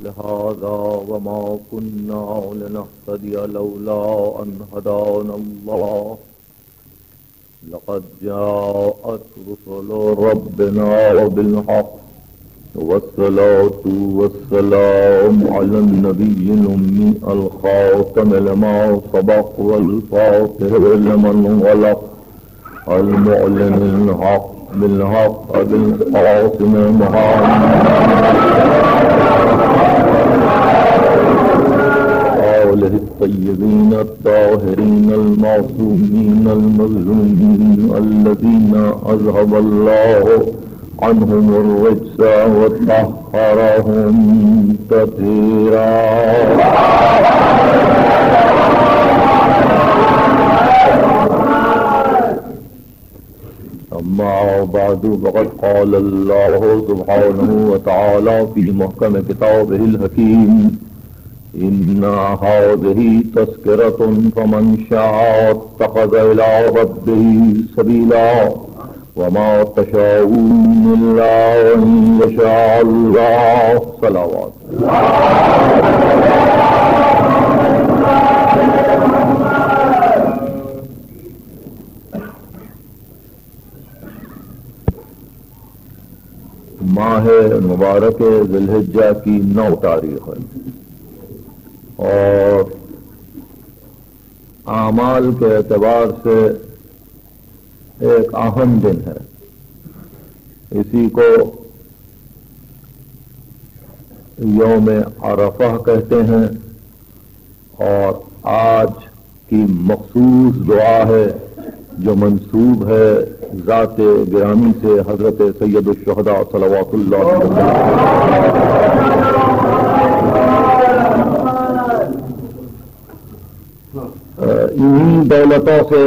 هذا وما كنا لنهتدي لولا أن هدانا الله لقد جاءت رسل ربنا بالحق والصلاة والسلام على النبي الأمي الخاتم لما سبق والفاتح لمن غلق المعلن الحق بالحق بالقاسم آله الطيبين الطاهرين المعصومين المظلومين الذين أذهب الله عنهم الرجس وطهرهم تطهيرا. أما بعد فقد قال الله سبحانه وتعالى في محكم كتابه الحكيم إن هذه تذكرة فمن شاء اتخذ إلى ربه سبيلا وما تشاءون إلا أن يشاء الله. صلوات. ماہ مبارک ذی الحجہ کی 9 تاریخ ہے اور اعمال کے اعتبار سے ایک اہم دن ہے. اسی کو یوم عرفہ کہتے ہیں اور آج کی مخصوص دعا ہے جو منسوب ہے ذات گرامی سے حضرت سید الشہداء صلوات اللہ علیہ وسلم. انہی دولتوں سے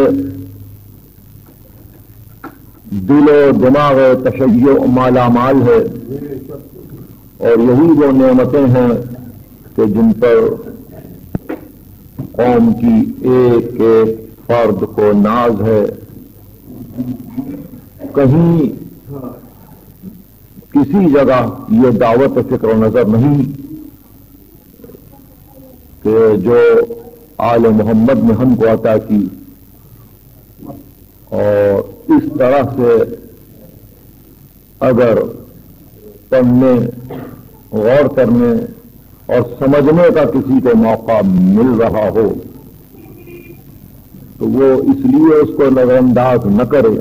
دل و دماغ تشیع مالا مال ہے اور یہی وہ نعمتیں ہیں کہ جن پر قوم کی ایک ایک فرد کو ناز ہے. کہیں کسی جگہ یہ دعوت فکر و نظر نہیں کہ جو آل محمد نے ہم کو عطا کی اور اس طرح سے اگر پڑھنے غور کرنے اور سمجھنے کا کسی کو موقع مل رہا ہو تو وہ اس لیے اس کو نظر انداز نہ کرے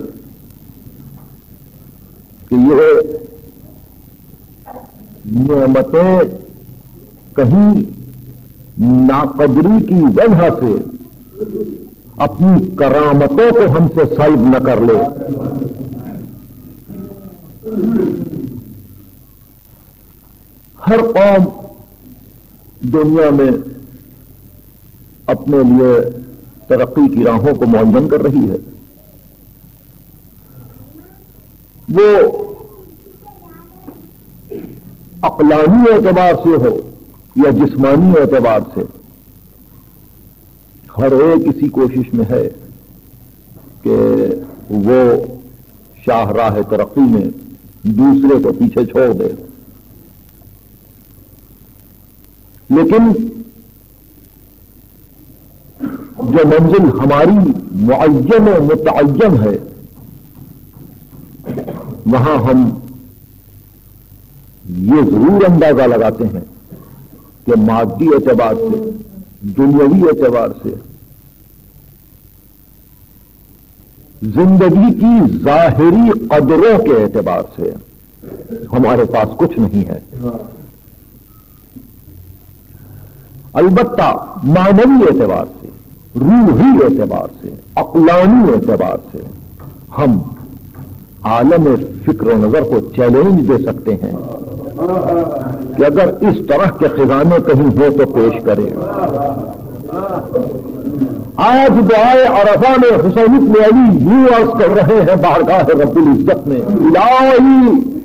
کہ یہ نعمتیں کہیں ناقدری کی وجہ سے اپنی کرامتوں کو ہم سے سلب نہ کر لے. ہر قوم دنیا میں اپنے لیے ترقی کی راہوں کو معین کر رہی ہے. وہ عقلانی اعتبار سے ہو یا جسمانی اعتبار سے ہر ایک اسی کوشش میں ہے کہ وہ شاہراہ ترقی میں دوسرے کو پیچھے چھوڑ دے. لیکن جو منزل ہماری معین و متعین ہے وہاں ہم یہ ضرور اندازہ لگاتے ہیں کہ مادی اعتبار سے دنیاوی اعتبار سے زندگی کی ظاہری قدروں کے اعتبار سے ہمارے پاس کچھ نہیں ہے. البتہ معنوی اعتبار سے روحی اعتبار سے عقلانی اعتبار سے ہم عالم فکر و نظر کو چیلنج دے سکتے ہیں کہ اگر اس طرح کے خزانے کہیں ہو تو پیش کرے. آج دعائے عرفہ میں حسین بن علی یوں عرض کر رہے ہیں بارگاہ رب العزت میں الہی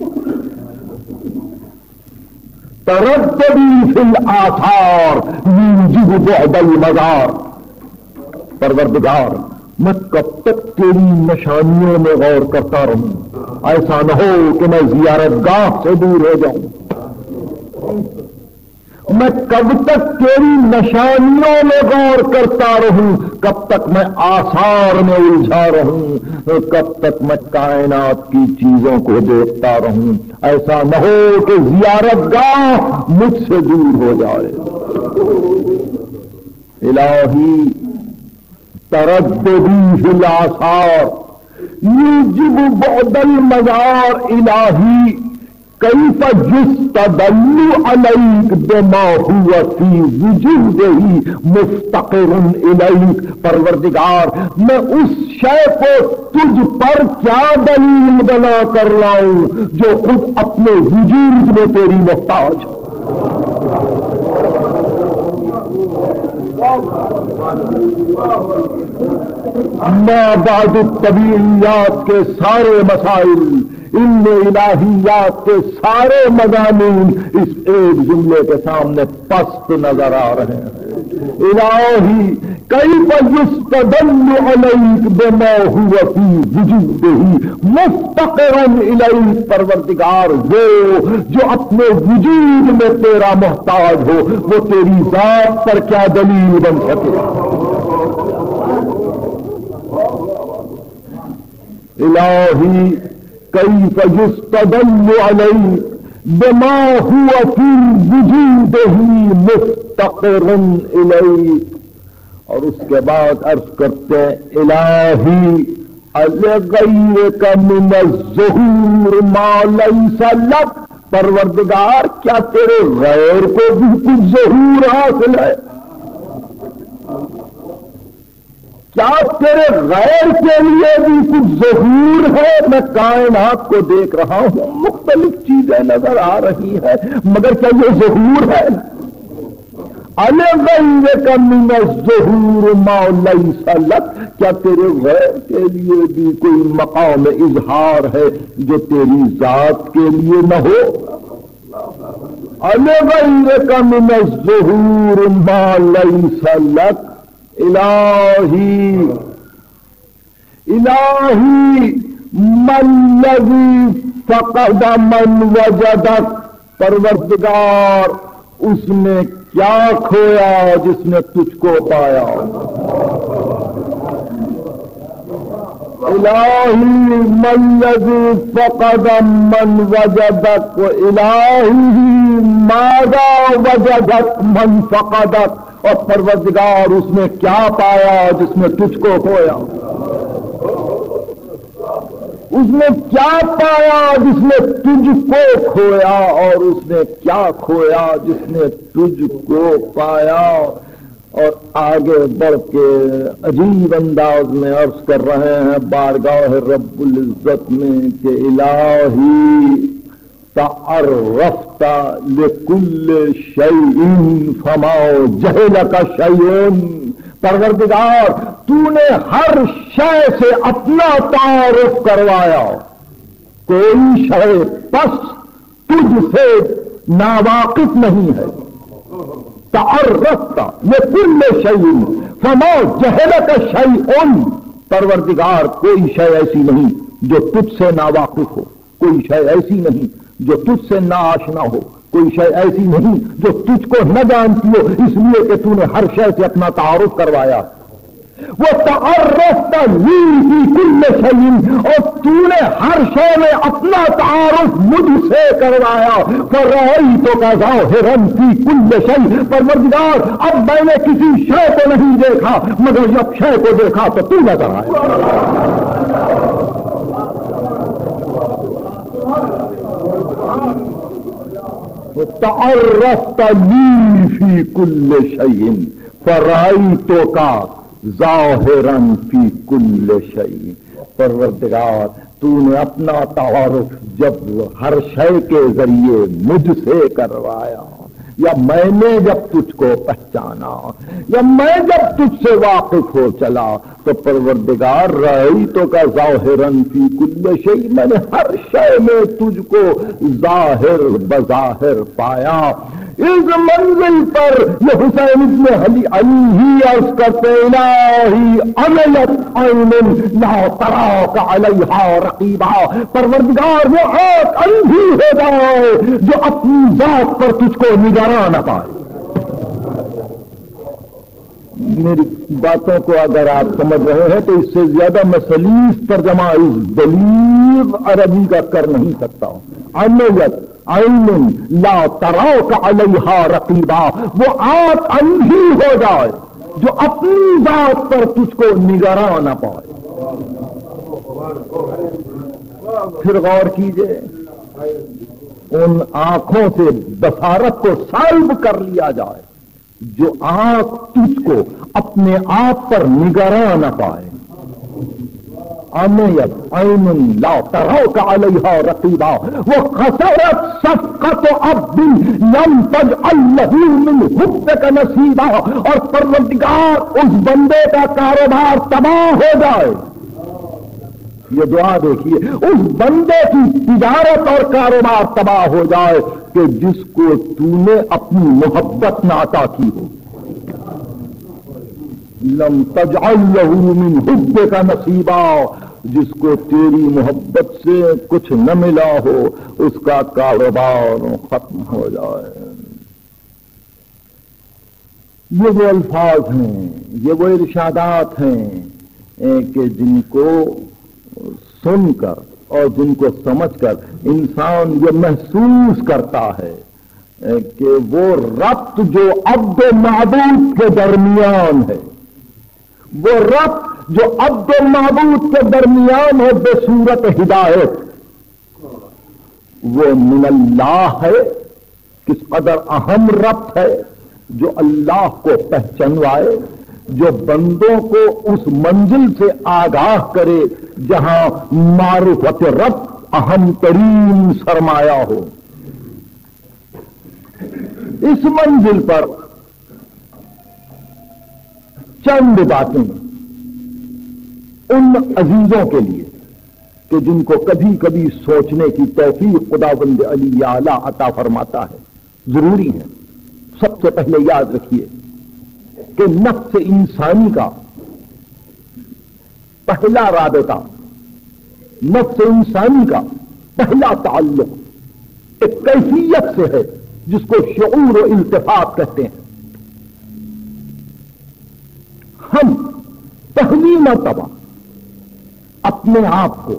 ترددی فی الآثار یوجب بعد المزار. پروردگار میں کب تک تیری نشانیوں میں غور کرتا رہوں، ایسا نہ ہو کہ میں زیارت گاہ سے دور ہو جاؤں. میں کب تک تیری نشانیوں میں غور کرتا رہوں؟ کب تک میں آثار میں الجھا رہوں؟ کب تک میں کائنات کی چیزوں کو دیکھتا رہوں؟ ایسا نہ ہو کہ زیارت گاہ مجھ سے دور ہو جائے۔ الہی ترددی فی الآثار یوجب بعد المزار، الہی کیف یستدل علیک بما هو فی وجودہ مفتقر الیک، پروردگار میں اس شے کو تجھ پر کیا دلیل بنا کر لاؤں جو خود اپنے وجود میں تیری محتاج ہو۔ اما بعد، طبیعیات کے سارے مسائل، ان الہیات کے سارے مضامین اس ایک جملے کے سامنے پست نظر آ رہے ہیں۔ الہی کیف یستدل علیک بما هو فی وجودہ مفتقرا الیک، پروردگار وہ جو اپنے وجود میں تیرا محتاج ہو، وہ تیری ذات پر کیا دلیل بن سکے؟ الہی کیف یستدل علیک بما هو فی وجودہ مفتقر الیک، اور اس کے بعد عرض کرتے ہیں الہی لغیرک من الظہور ما لیس لک، پروردگار کیا تیرے غیر کو بھی کچھ ظہور حاصل ہے؟ کیا تیرے غیر کے لیے بھی کچھ ظہور ہے؟ میں کائنات کو دیکھ رہا ہوں، مختلف چیزیں نظر آ رہی ہیں، مگر کیا یہ ظہور ہے؟ لغیرک من الظہور ما لیس لک، کیا تیرے غیر کے لیے بھی کوئی مقام اظہار ہے جو تیری ذات کے لیے نہ ہو؟ لغیرک من الظہور ما لیس لک، الہی من الذی فقد من وجدک، پروردگار اس نے کیا کھویا جس نے تجھ کو پایا؟ الہی من الذی فقد من وجدک، الہی ماذا وجدک من فقدک، اور پروردگار اس نے کیا پایا جس نے تجھ کو کھویا؟ اس نے کیا پایا جس نے تجھ کو کھویا، اور اس نے کیا کھویا جس نے تجھ کو پایا؟ اور آگے بڑھ کے عجیب انداز میں عرض کر رہے ہیں بارگاہ رب العزت میں کہ الہی تعرفت لکل شیء فما جہلک شیء، پروردگار تو نے ہر شے سے اپنا تعارف کروایا، کوئی شے پس تجھ سے ناواقف نہیں ہے۔ تعرفت لکل شیء فما جہلک شیء، پروردگار کوئی شے ایسی نہیں جو تجھ سے ناواقف ہو، کوئی شے ایسی نہیں جو تجھ سے نا آشنا ہو، کوئی شے ایسی نہیں جو تجھ کو نہ جانتی ہو، اس لیے کہ تو نے ہر شے سے اپنا تعارف کروایا۔ وہ تعرفت لی فی کل شیء، اور تو نے ہر شے میں اپنا تعارف مجھ سے کروایا۔ فرأیتک ظاہرا فی کل شیء، پروردگار اب میں نے کسی شے کو نہیں دیکھا مگر جب شے کو دیکھا تو تو نظر آیا۔ تعرفت لی فی کل شیء فرأیتک ظاہرا فی کل شیء، پروردگار تو نے اپنا تعارف جب ہر شے کے ذریعے مجھ سے کروایا، یا میں نے جب تجھ کو پہچانا، یا میں جب تجھ سے واقف ہو چلا، تو پروردگار رأیتک ظاہرا فی کل شیء، میں نے ہر شے میں تجھ کو ظاہر بظاہر پایا۔ اس منزل پر یہ حسین ابن علی ہی عرض کرتے الہی عمیت عین لا تراک علیہا رقیبا، پروردگار وہ آنکھ اندھی ہو جائے جو اپنی ذات پر تجھ کو نگراں نہ پائے۔ میری باتوں کو اگر آپ سمجھ رہے ہیں تو اس سے زیادہ میں سلیس ترجمہ اس دلیل عربی کا کر نہیں سکتا ہوں۔ امیت عین لا تراک علیہا رقیبا، وہ آنکھ اندھی ہو جائے جو اپنی ذات پر تجھ کو نگراں نہ پائے۔ پھر غور کیجئے، ان آنکھوں سے بصارت کو سلب کر لیا جائے جو آنکھ تجھ کو اپنے آپ پر نگراں نہ پائے۔ امیت عین لا تراک علیہا رقیبا وخسرت صفقۃ عبد لم تجعل له من حبک نصیبا، اور پروردگار اس بندے کا کاروبار تباہ ہو جائے۔ یہ دعا دیکھیے، اس بندے کی تجارت اور کاروبار تباہ ہو جائے کہ جس کو تو نے اپنی محبت نہ عطا کی ہو۔ لم تجعل له من حبک نصیبا، جس کو تیری محبت سے کچھ نہ ملا ہو، اس کا کاروبار ختم ہو جائے۔ یہ وہ الفاظ ہیں، یہ وہ ارشادات ہیں کہ جن کو سن کر اور جن کو سمجھ کر انسان یہ محسوس کرتا ہے کہ وہ ربط جو عبد و معبود کے درمیان ہے، وہ ربط جو عبد و معبود کے درمیان ہے بصورت ہدایت، وہ من اللہ ہے۔ کس قدر اہم ربط ہے، جو اللہ کو پہچانوائے، جو بندوں کو اس منزل سے آگاہ کرے جہاں معرفت رب اہم ترین سرمایہ ہو۔ اس منزل پر چند باتیں ان عزیزوں کے لیے کہ جن کو کبھی کبھی سوچنے کی توفیق خداوند علی اعلیٰ عطا فرماتا ہے، ضروری ہے۔ سب سے پہلے یاد رکھیے کہ نفس انسانی کا پہلا رابطہ، نفس انسانی کا پہلا تعلق ایک کیفیت سے ہے جس کو شعور و التفات کہتے ہیں۔ ہم پہلی مرتبہ اپنے آپ کو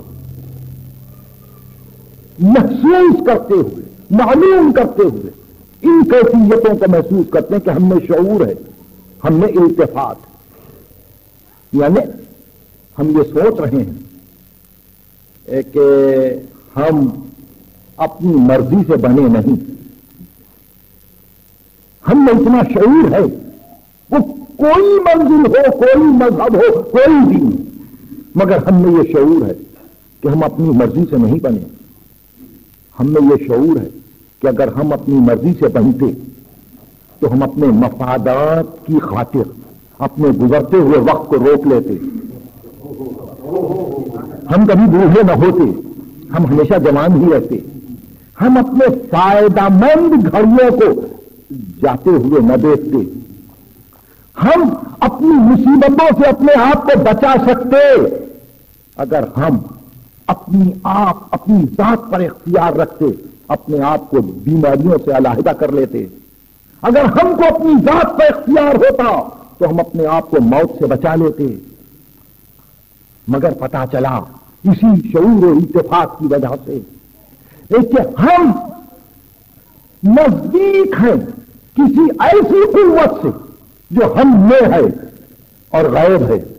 محسوس کرتے ہوئے، معلوم کرتے ہوئے ان کیفیتوں کو محسوس کرتے ہیں کہ ہم میں شعور ہے، ہم میں التفات، یعنی ہم یہ سوچ رہے ہیں کہ ہم اپنی مرضی سے بنے نہیں، ہم میں اتنا شعور ہے، وہ کوئی منزل ہو، کوئی مذہب ہو، کوئی دین، مگر ہم میں یہ شعور ہے کہ ہم اپنی مرضی سے نہیں بنے۔ ہم میں یہ شعور ہے کہ اگر ہم اپنی مرضی سے بنتے تو ہم اپنے مفادات کی خاطر اپنے گزرتے ہوئے وقت کو روک لیتے، ہم کبھی بوڑھے نہ ہوتے، ہم ہمیشہ جوان ہی رہتے، ہم اپنے فائدہ مند گھڑیوں کو جاتے ہوئے نہ دیکھتے، ہم اپنی مصیبتوں سے اپنے آپ کو بچا سکتے اگر ہم اپنی ذات پر اختیار رکھتے، اپنے آپ کو بیماریوں سے علیحدہ کر لیتے۔ اگر ہم کو اپنی ذات پر اختیار ہوتا تو ہم اپنے آپ کو موت سے بچا لیتے، مگر پتا چلا اسی شعور و اتفاق کی وجہ سے کہ ہم نزدیک ہیں کسی ایسی قوت سے جو ہم میں ہے اور غائب ہے،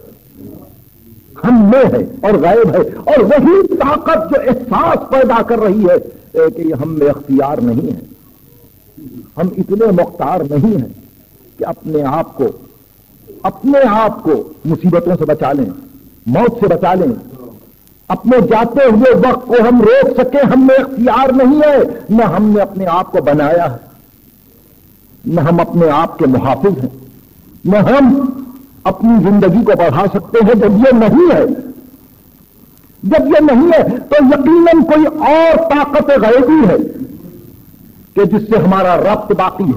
ہم میں ہے اور غائب ہے، اور وہی طاقت جو احساس پیدا کر رہی ہے کہ یہ ہم میں اختیار نہیں ہے، ہم اتنے مختار نہیں ہیں کہ اپنے آپ کو مصیبتوں سے بچا لیں، موت سے بچا لیں، اپنے جاتے ہوئے وقت کو ہم روک سکیں، ہم میں اختیار نہیں ہے، نہ ہم نے اپنے آپ کو بنایا ہے، نہ ہم اپنے آپ کے محافظ ہیں، نہ ہم اپنی زندگی کو بڑھا سکتے ہیں۔ جب یہ نہیں ہے تو یقیناً کوئی اور طاقت غیبی ہے کہ جس سے ہمارا ربط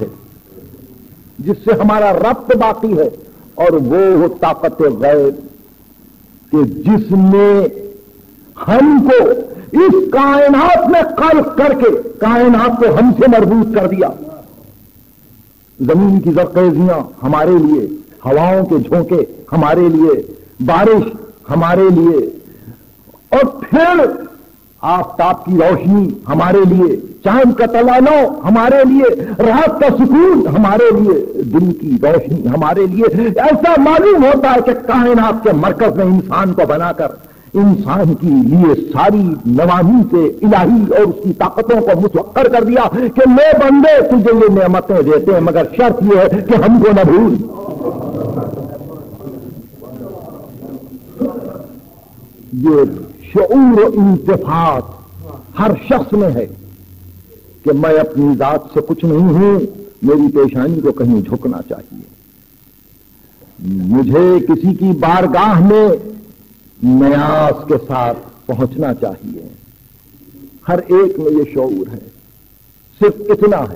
باقی ہے، اور وہ طاقت غیب کہ جس نے ہم کو اس کائنات میں خلق کر کے کائنات کو ہم سے مربوط کر دیا۔ زمین کی زرخیزیاں ہمارے لیے، हवाओं के झोंके हमारे लिए, बारिश हमारे लिए, और फिर आफताब की रोशनी हमारे लिए, चांद का तलालो हमारे लिए, रात का सुकून हमारे लिए, दिन की रोशनी हमारे लिए। ऐसा मालूम होता है कि कायनात के मरकज में इंसान को बनाकर इंसान की लिए सारी नवामी से इलाही और उसकी ताकतों को मुसव्वर कर दिया कि ले बंदे तुझे ये नेमतें देते हैं, मगर शर्त यह है कि हमको न भूल। ये शऊर और इंतिफात हर शख्स में है कि मैं अपनी जात से कुछ नहीं हूं, मेरी पेशानी को कहीं झुकना चाहिए, मुझे किसी की बारगाह में न्यास के साथ पहुंचना चाहिए। हर एक में ये शऊर है। सिर्फ इतना है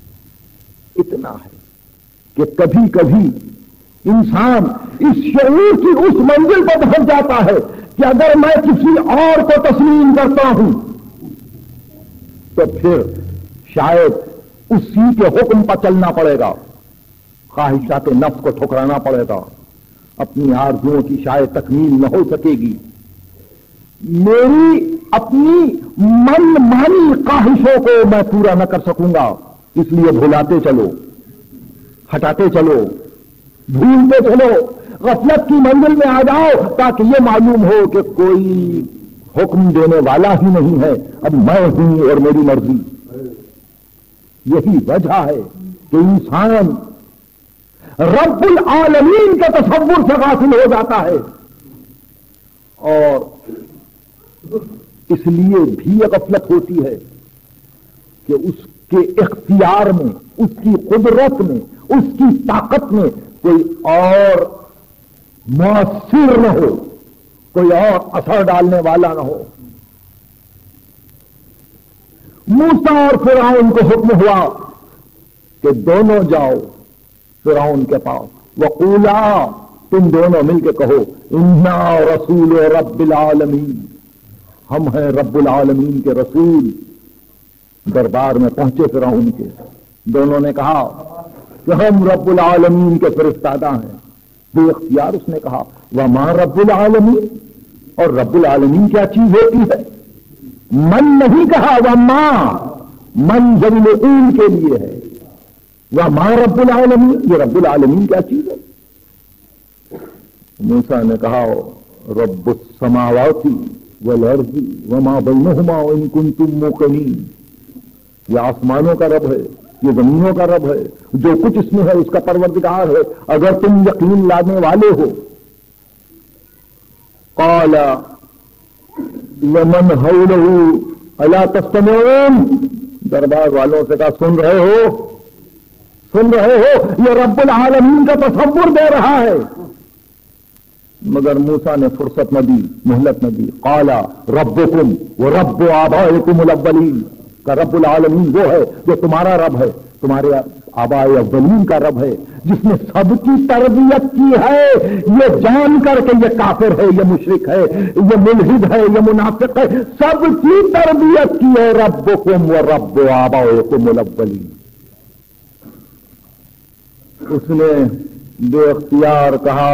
कि कभी कभी इंसान इस शऊर की उस मंजिल पर पहुंच जाता है कि अगर मैं किसी और को तस्लीम करता हूं तो फिर शायद उसी के हुक्म पर चलना पड़ेगा, ख्वाहिशात नफ्स को ठुकराना पड़ेगा, अपनी आरज़ुओं की शायद तकमील न हो सकेगी, मेरी अपनी मनमानी ख्वाहिशों को मैं पूरा न कर सकूंगा। इसलिए भुलाते चलो, हटाते चलो, भूलते चलो, गफलत की मंजिल में आ जाओ ताकि ये मालूम हो कि कोई हुक्म देने वाला ही नहीं है, अब मैं हूं और मेरी मर्जी। यही वजह है कि इंसान रब्बुल आलमीन के तसव्वुर से गाफिल हो जाता है और इसलिए भी गफलत होती है कि उसके इख्तियार में, उसकी कुदरत में, उसकी ताकत में कोई और मुअस्सिर न हो, कोई और असर डालने वाला न हो। मूसा और फिरौन को हुक्म हुआ कि दोनों जाओ फिरौन के पास, वक़ूला, तुम दोनों मिलकर कहो, इन्ना रसूल रब्बिल आलमीन, हम हैं रब्बुल आलमीन के रसूल। दरबार में पहुंचे फिरौन के, दोनों ने कहा कि हम रब्बुल आलमीन के फरिश्तादा हैं। बेइख्तियार उसने कहा वमा रब्बुल आलमीन, और रब्बुल आलमीन क्या चीज होती है? मन नहीं कहा, वमा, मन जमीन के लिए है, वमा रब्बुल आलमीन, ये रब्बुल आलमीन क्या चीज है? मूसा ने कहा रब्बुस समावाती वल अर्ज़ी वमा बैनहुमा इन कुंतुम मूक़िनीन, ये आसमानों का रब है, ये जमीनों का रब है, जो कुछ इसमें है उसका परवरदिगार है, अगर तुम यकीन लाने वाले हो। क़ाला लमन हौलहु अला तस्तमिऊन, दरबार वालों से कहा सुन रहे हो, सुन रहे हो, ये रब्बुल आलमीन का तसव्वुर दे रहा है। मगर मूसा ने फुर्सत न दी, मोहलत न दी। क़ाला रब्बुकुम व रब्बु आबाइकुमुल अव्वलीन, का रब्बुल आलमीन वो है जो तुम्हारा रब है, तुम्हारे आबाए अव्वलीन का रब है, जिसने सबकी तरबियत की है, ये जान कर के ये काफिर है, ये मुशरिक है, ये मुल्हिद है, ये मुनाफिक है, सबकी तरबियत की है रब्बुकुम व रब्बु आबाइकुमुल अव्वलीन। उसने बेइख्तियार कहा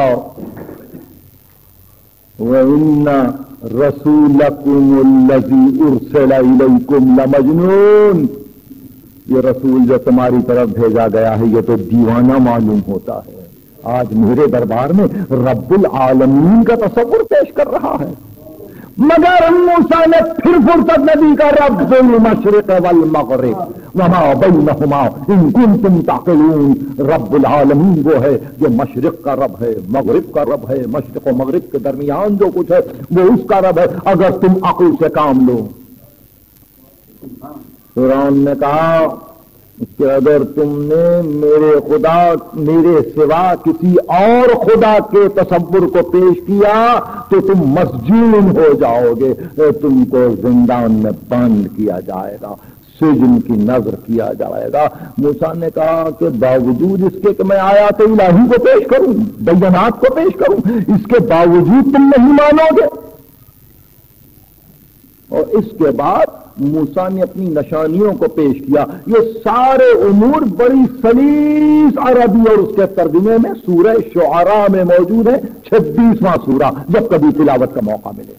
व इन्ना रसूलकुमुल्लज़ी उर्सिला इलैकुम लमजनून, ये रसूल जो तुम्हारी तरफ भेजा गया है ये तो दीवाना मालूम होता है। आज मेरे दरबार में रब्बुल आलमीन का तसव्वुर पेश कर रहा है। मगर मूसा ने फिर फुर्सत न दी का रब्बुल मशरिक़ वल मग़रिब वमा बैनहुमा इन कुंतुम ताक़िलून, रब्बुल आलमीन वो है जो मशरिक़ का रब है, मग़रिब का रब है, मशरिक़ और मग़रिब के दरमियान जो कुछ है वो उसका रब है, अगर तुम अक़ल से काम लो। फिरौन ने कहा कि अगर तुमने मेरे खुदा, मेरे सिवा किसी और खुदा के तसव्वुर को पेश किया तो तुम मस्जून हो जाओगे, तुमको जिंदान में बंद किया जाएगा, सिजन की नजर किया जाएगा। मूसा ने कहा कि बावजूद इसके कि मैं आयात इलाही को पेश करूं, बयनात को पेश करूं, इसके बावजूद तुम नहीं मानोगे। और इसके बाद موسیٰ نے اپنی نشانیوں کو پیش کیا. یہ سارے امور بڑی سلیس عربی اور اس کے ترجمے میں سورہ شعراء میں موجود ہے، 26واں سورہ، جب کبھی تلاوت کا موقع ملے.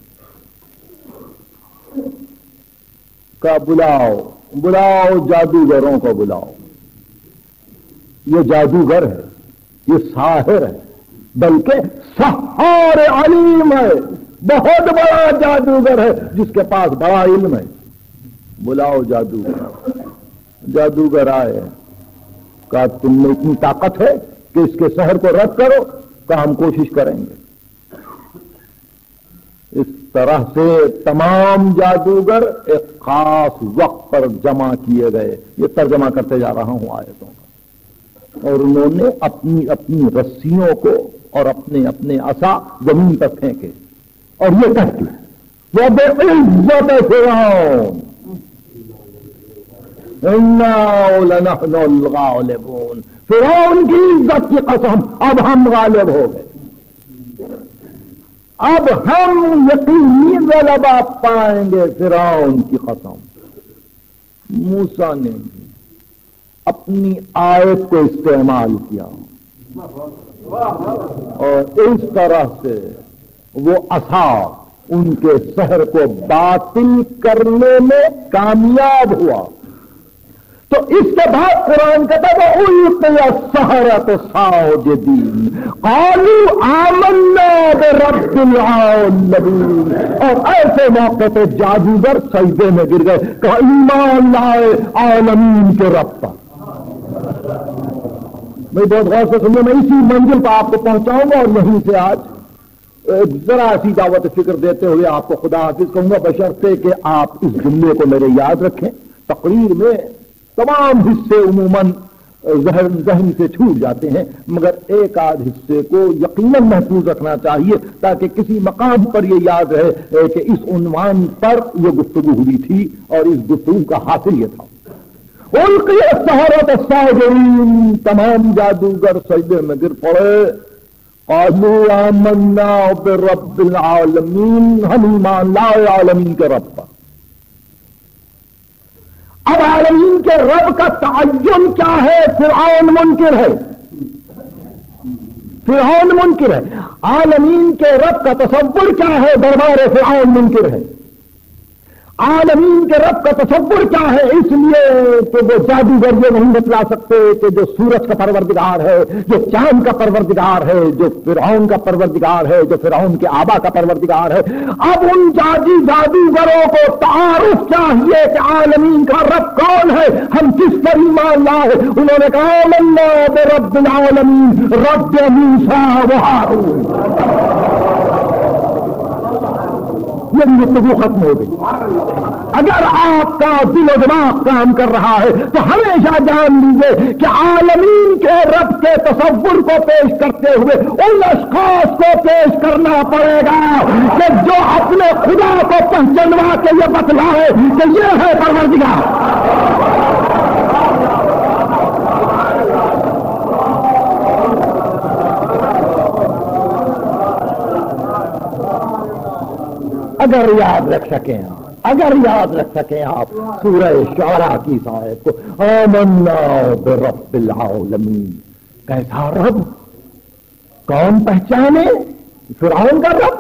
کا بلاؤ جادوگروں کو بلاؤ. یہ جادوگر ہے، یہ ساحر ہے، بلکہ سحار علیم ہے، بہت بڑا جادوگر ہے جس کے پاس بڑا علم ہے. بلاؤ جادوگر. جادوگر آئے. کہا تم میں اتنی طاقت ہے کہ اس کے سحر کو رد کرو؟ کہا ہم کوشش کریں گے. اس طرح سے تمام جادوگر ایک خاص وقت پر جمع کیے گئے. یہ ترجمہ کرتے جا رہا ہوں آیتوں کا. اور انہوں نے اپنی اپنی رسیوں کو اور اپنے اپنے عصا زمین پر پھینکے اور یہ کہتے وہ بے عزت فرعون اِنَّا لَنَحْنُ الْغَالِبُونَ. فرعون کی عزت کی قسم، اب ہم غالب ہو گئے، اب ہم یقینی غلبہ پائیں گے. فرعون کی قسم. موسیٰ نے اپنی آیت کو استعمال کیا اور اس طرح سے وہ عصا ان کے سحر کو باطل کرنے میں کامیاب ہوا. تو اس کے بعد قرآن کہتا ہے وَأُلْقِيَ السَّحَرَةُ سَاجِدِينَ قَالُوا آمَنَّا بِرَبِّ الْعَالَمِينَ. اور ایسے موقع پہ جادوگر سجدے میں گر گئے، کہا ایمان لائے عالمین کے رب پر. میں بہت غور سے سنیے، میں اسی منزل پر آپ کو پہنچاؤں گا اور یہیں سے آج ذرا ایسی دعوت فکر دیتے ہوئے آپ کو خدا حافظ کہوں گا، بشرطے کہ آپ اس جملے کو میرے یاد رکھیں. تقریر میں تمام حصے عموماً ذہن سے چھوٹ جاتے ہیں، مگر ایک آدھ حصے کو یقیناً محفوظ رکھنا چاہیے تاکہ کسی مقام پر یہ یاد رہے کہ اس عنوان پر یہ گفتگو ہوئی تھی اور اس گفتگو کا حاصل یہ تھا. اُلْقِيَ السَّحَرَةُ سَاجِدِينَ. تمام جادوگر سجدے میں گر پڑے. قَالُوا آمَنَّا بِرَبِّ الْعَالَمِينَ. ہم ایمان لائے عالمین کے رب پر. اب عالمین کے رب کا تعین کیا ہے؟ فرعون منکر ہے. فرعون منکر ہے. عالمین کے رب کا تصور کیا ہے؟ دربار فرعون منکر ہے. عالمین کے رب کا تصور کیا ہے؟ اس لیے کہ وہ جادوگر یہ نہیں بتلا سکتے کہ جو سورج کا پروردگار ہے، جو چاند کا پروردگار ہے، جو فرعون کا پروردگار ہے، جو فرعون کے آبا کا پروردگار ہے. اب ان جادوگروں کو تعارف چاہیے کہ عالمین کا رب کون ہے، ہم کس پر ایمان لائے. انہوں نے کہا آمنا برب العالمین رب موسیٰ و ہارون. یہ گفتگو ختم ہو گئی. اگر آپ کا دل و دماغ کام کر رہا ہے تو ہمیشہ جان لیجیے کہ عالمین کے رب کے تصور کو پیش کرتے ہوئے ان اشخاص کو پیش کرنا پڑے گا کہ جو اپنے خدا کو پہچانوا کے یہ بتلائے کہ یہ ہے پروردگار. اگر یاد رکھ سکیں آپ سورہ شعراء کی اس آیت کو، آمنا برب العالمین. کیسا رب؟ کون پہچانے؟ فرعون کا رب.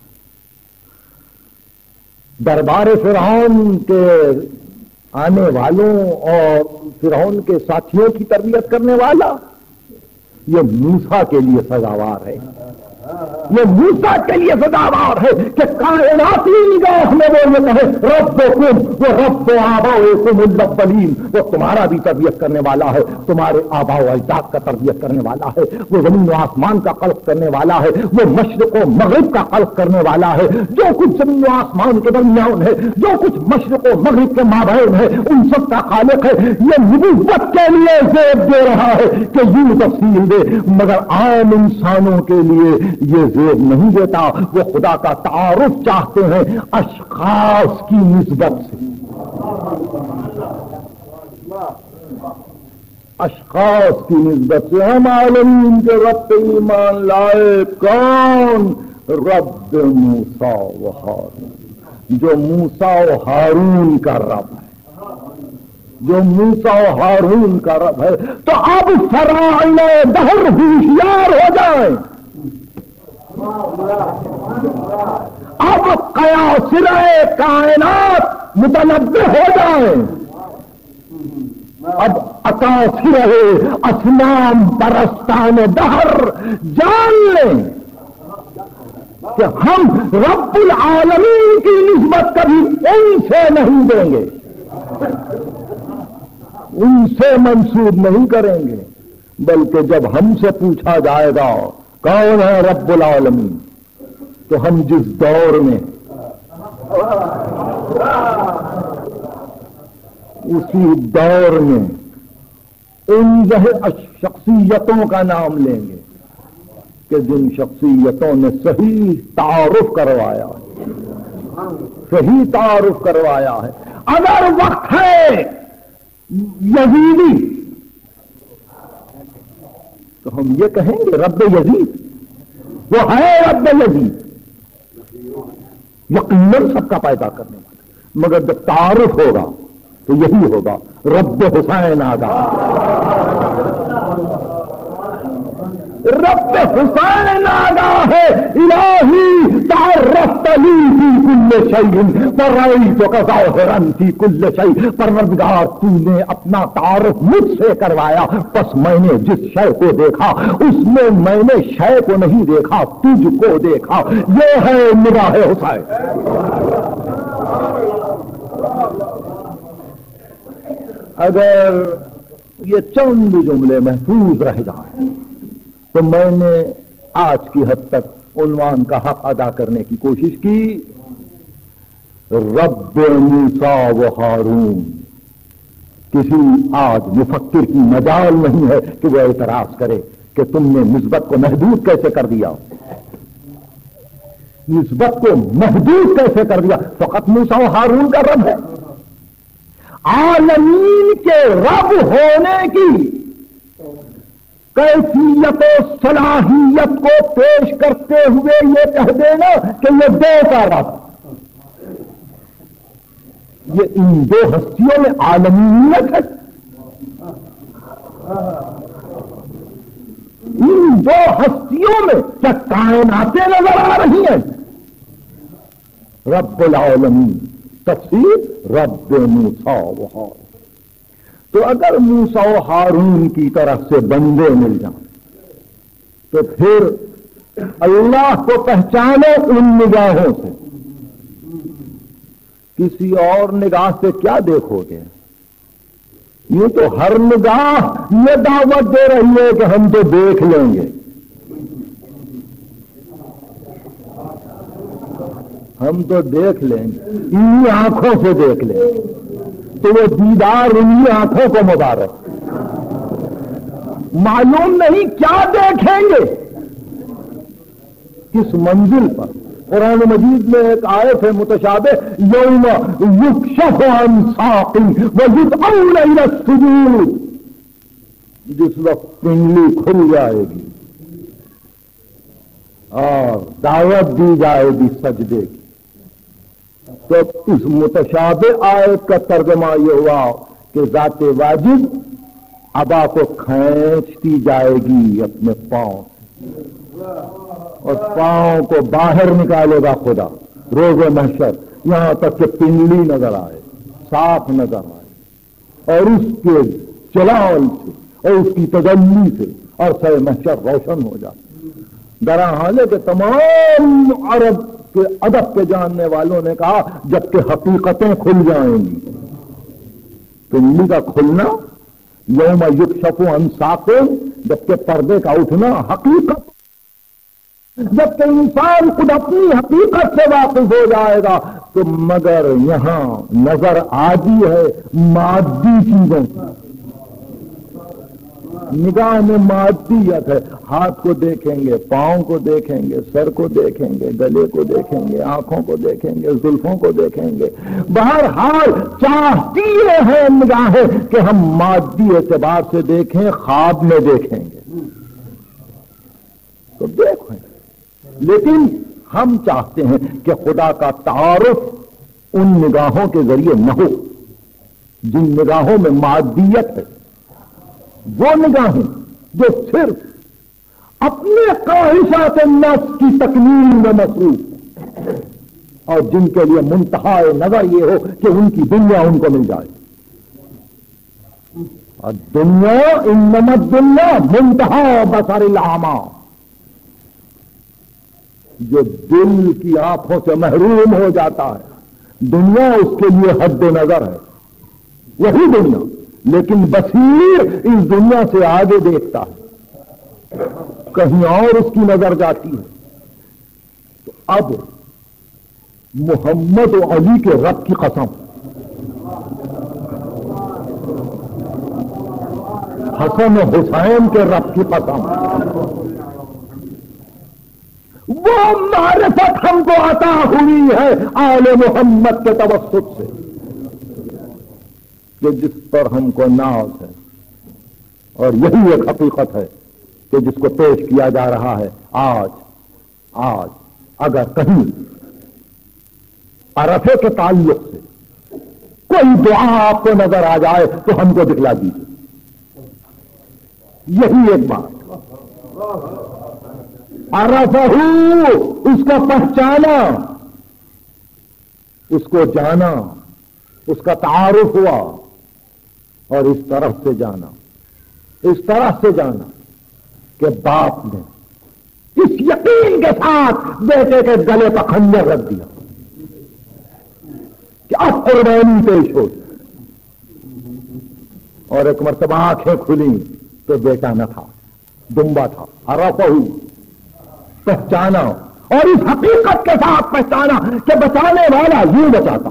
دربار فرعون کے آنے والوں اور فرعون کے ساتھیوں کی تربیت کرنے والا یہ موسیٰ کے لیے سزاوار ہے. یہ موسیٰ کے لیے سزاوار ہے کہ کائناتی نگاہ میں وہ یہ کہے ربکم وہ رب آبائکم الاولین. وہ تمہارا بھی تربیت کرنے والا ہے، تمہارے آبا و اجداد کا تربیت کرنے والا ہے، وہ زمین و آسمان کا خلق کرنے والا ہے، وہ مشرق و مغرب کا خلق کرنے والا ہے. جو کچھ زمین و آسمان کے درمیان ہے، جو کچھ مشرق و مغرب کے مابین ہے، ان سب کا خالق ہے. یہ نبوت کے لیے زیب دے رہا ہے کہ یوں تفصیل دے، مگر عام انسانوں کے لیے یہ زیب نہیں دیتا. وہ خدا کا تعارف چاہتے ہیں اشخاص کی نسبت سے. اشخاص کی نسبت سے ہم عالمین کے رب پہ ایمان لائے. کون؟ رب موسیٰ و ہارون. جو موسیٰ و ہارون کا رب ہے، جو موسیٰ و ہارون کا رب ہے، تو اب فراعنہ دہر ہوشیار ہو جائیں، اب قیاصرۂ کائنات متنبہ ہو جائیں، اب اکاثرۂ اصنام پرستان دہر جان لیں کہ ہم رب العالمین کی نسبت کبھی ان سے نہیں دیں گے، ان سے منسوب نہیں کریں گے، بلکہ جب ہم سے پوچھا جائے گا کون ہے رب العالمین، تو ہم جس دور میں اسی دور میں ان شخصیتوں کا نام لیں گے کہ جن شخصیتوں نے صحیح تعارف کروایا ہے، صحیح تعارف کروایا ہے۔ اگر وقت ہے یزیدی تو ہم یہ کہیں گے رب یزید، وہ ہے رب یزید یقیناً سب کا پیدا کرنے والا، مگر جب تعارف ہوگا تو یہی ہوگا رب حسین آگا، رب حسین آگا ہے، الہی تعرفت لی فی کل شیء فرأیتک ظاہرا فی کل شیء، پروردگار تو نے اپنا تعارف مجھ سے کروایا، پس میں نے جس شے کو دیکھا اس میں میں نے شے کو نہیں دیکھا، تجھ کو دیکھا، یہ ہے نگاہ حسین۔ اگر یہ چند جملے محفوظ رہ جائیں تو میں نے آج کی حد تک عنوان کا حق ادا کرنے کی کوشش کی، رب موسیٰ و ہارون۔ کسی آج مفکر کی مجال نہیں ہے کہ وہ اعتراض کرے کہ تم نے نسبت کو محدود کیسے کر دیا، نسبت کو محدود کیسے کر دیا، فقط موسیٰ و ہارون کا رب ہے۔ عالمین کے رب ہونے کی کیفیت و صلاحیت کو پیش کرتے ہوئے یہ کہہ دینا کہ یہ دو کا رب، یہ ان دو ہستیوں میں عالمیت ہے، ان دو ہستیوں میں کیا کائناتیں نظر آ رہی ہیں؟ رب العالمین، تفسیر رب موسیٰ و ہارون۔ تو اگر موسیٰ و ہارون کی طرف سے بندے مل جائیں تو پھر اللہ کو پہچانو ان نگاہوں سے، کسی اور نگاہ سے کیا دیکھو گے؟ یہ تو ہر نگاہ یہ دعوت دے رہی ہے کہ ہم تو دیکھ لیں گے، ہم تو دیکھ لیں گے، انہی آنکھوں سے دیکھ لیں گے، تو وہ دیدار انہی آنکھوں کو مبارک، معلوم نہیں کیا دیکھیں گے، کس منزل پر۔ قرآن مجید میں ایک آیت ہے متشابہ، یوم یکشف عن ساق ویدعون الی السجود، جس وقت پنڈلی کھل جائے گی اور دعوت دی جائے گی سجدے کی، تو اس متشابہ آیت کا ترجمہ یہ ہوا کہ ذات واجب ابا کو کھینچتی جائے گی اپنے پاؤں اور پاؤں کو باہر نکالے گا خدا روز محشر، یہاں تک کہ پنڈلی نظر آئے، صاف نظر آئے، اور اس کے جلال سے اور اس کی تجلی سے عرصہ محشر روشن ہو جائے۔ درحال ہے کہ تمام عرب کے ادب کے جاننے والوں نے کہا جبکہ حقیقتیں کھل جائیں گی، پنڈلی کا کھلنا یوم یکشف عن ساق، جبکہ پردے کا اٹھنا حقیقت، جبکہ انسان خود اپنی حقیقت سے واقف ہو جائے گا، تو مگر یہاں نظر آتی ہے مادی چیزوں کی، نگاہ میں مادیت ہے، ہاتھ کو دیکھیں گے، پاؤں کو دیکھیں گے، سر کو دیکھیں گے، گلے کو دیکھیں گے، آنکھوں کو دیکھیں گے، زلفوں کو دیکھیں گے، بہرحال چاہتی ہیں نگاہیں کہ ہم مادی اعتبار سے دیکھیں، خواب میں دیکھیں گے تو دیکھیں، لیکن ہم چاہتے ہیں کہ خدا کا تعارف ان نگاہوں کے ذریعے نہ ہو جن نگاہوں میں مادیت ہے، وہ نگاہیں جو صرف اپنے خواہشات نفس کی تکمیل میں مصروف ہیں، اور جن کے لیے منتہا نظر یہ ہو کہ ان کی دنیا ان کو مل جائے. اور دنیا انما الدنیا منتہا بصر الاعمی، جو دل کی آنکھوں سے محروم ہو جاتا ہے دنیا اس کے لیے حد نظر ہے، وہی دنیا، لیکن بصیر اس دنیا سے آگے دیکھتا ہے، کہیں اور اس کی نظر جاتی ہے. تو اب محمد و علی کے رب کی قسم، حسن و حسین کے رب کی قسم، وہ معرفت ہم کو عطا ہوئی ہے آل محمد کے توسط سے کہ جس پر ہم کو ناز ہے. اور یہی ایک حقیقت ہے کہ جس کو پیش کیا جا رہا ہے آج اگر کہیں عرفے کے تعلق سے کوئی دعا آپ کو نظر آ جائے تو ہم کو دکھلا دیجیے. یہی ایک بات، عرفہ اس کا پہچانا، اس کو جانا، اس کا تعارف ہوا، اور اس طرح سے جانا کہ باپ نے اس یقین کے ساتھ بیٹے کے گلے پر خنجر رکھ دیا کہ اب قربانی پیش ہو. اور ایک مرتبہ آنکھیں کھلی تو بیٹا نہ تھا، دمبا تھا. عرفہ پہچانا، اور اس حقیقت کے ساتھ پہچانا کہ بچانے والا یوں بچاتا،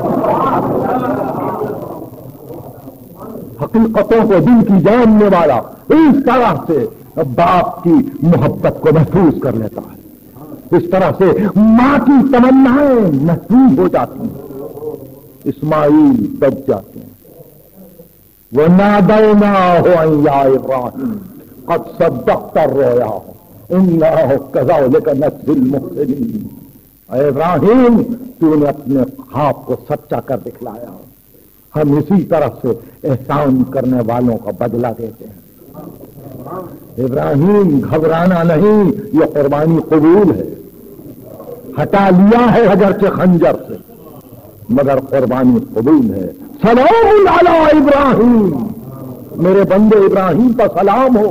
حقیقتوں کو دل کی جاننے والا اس طرح سے باپ کی محبت کو محفوظ کر لیتا ہے، اس طرح سے ماں کی تمنائیں محفوظ ہو جاتی ہیں. اسماعیل بچ جاتے ہیں. وَنَادَوْنَاهُ أَن يَا إِبْرَاهِيمُ قَدْ صَدَّقْتَ الرُّؤْيَا إِنَّا كَذَلِكَ نَجْزِي الْمُحْسِنِينَ. اے ابراہیم، تو نے اپنے خواب کو سچا کر دکھلایا، ہم اسی طرح سے احسان کرنے والوں کا بدلہ دیتے ہیں. ابراہیم گھبرانا نہیں، یہ قربانی قبول ہے، ہٹا لیا ہے اگرچہ خنجر سے، مگر قربانی قبول ہے. سلام علی ابراہیم، میرے بندے ابراہیم کا سلام ہو.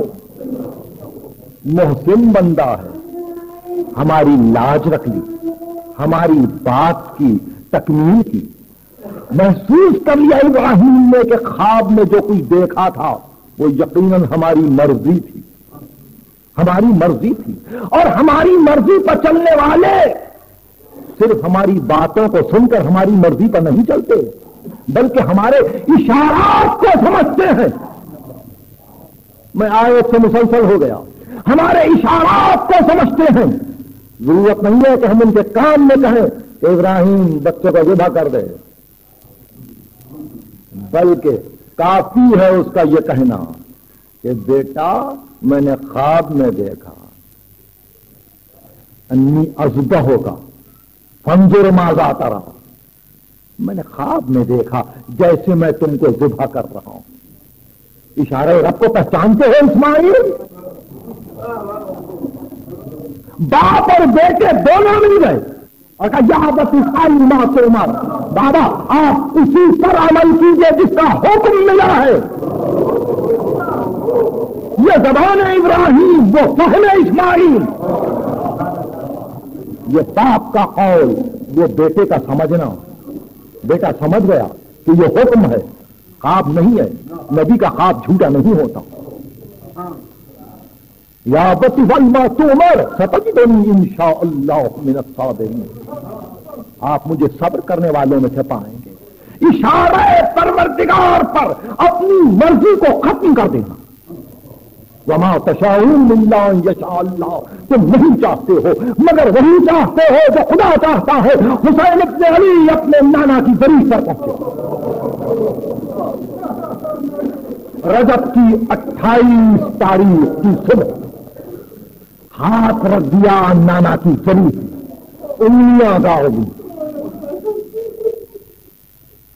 محسن بندہ ہے، ہماری لاج رکھ لی، ہماری بات کی تکمیل کی. محسوس کر لیا ابراہیم نے کہ خواب میں جو کچھ دیکھا تھا وہ یقیناً ہماری مرضی تھی، اور ہماری مرضی پر چلنے والے صرف ہماری باتوں کو سن کر ہماری مرضی پر نہیں چلتے، بلکہ ہمارے اشارات کو سمجھتے ہیں. میں آیت سے مسلسل ہو گیا، ہمارے اشارات کو سمجھتے ہیں. ضرورت نہیں ہے کہ ہم ان کے کام میں کہیں کہ ابراہیم بچوں کو ذبح کر دے، بلکہ کافی ہے اس کا یہ کہنا کہ بیٹا میں نے خواب میں دیکھا انی اذبحک ہوگا فانظر ماذا تری، میں نے خواب میں دیکھا جیسے میں تم کو ذبح کر رہا ہوں. اشارہ رب کو پہچانتے ہو اسماعیل؟ باپ اور بیٹے دونوں مل گئے اور کہا یا ابت افعل ما تؤمر، بابا آپ اسی پر عمل کیجئے جس کا حکم ملا ہے. یہ زبان ابراہیم، وہ فہم اسماعیل، یہ باپ کا قول، وہ بیٹے کا سمجھنا. بیٹا سمجھ گیا کہ یہ حکم ہے، خواب نہیں ہے. نبی کا خواب جھوٹا نہیں ہوتا. یا ابت افعل ما تؤمر ستجدنی انشاء اللہ من الصابرین، آپ مجھے صبر کرنے والوں میں سے پائیں گے. اشارہ پروردگار پر اپنی مرضی کو ختم کر دینا. وما تشاءون الا ان یشاء اللہ، تم نہیں چاہتے ہو مگر وہی چاہتے ہو جو خدا چاہتا ہے. حسین ابن علی اپنے نانا کی زریح پر پہنچے. رجب کی 28 تاریخ کی صبح ہاتھ رکھ دیا نانا کی زریح، انگلیاں گاڑ دی.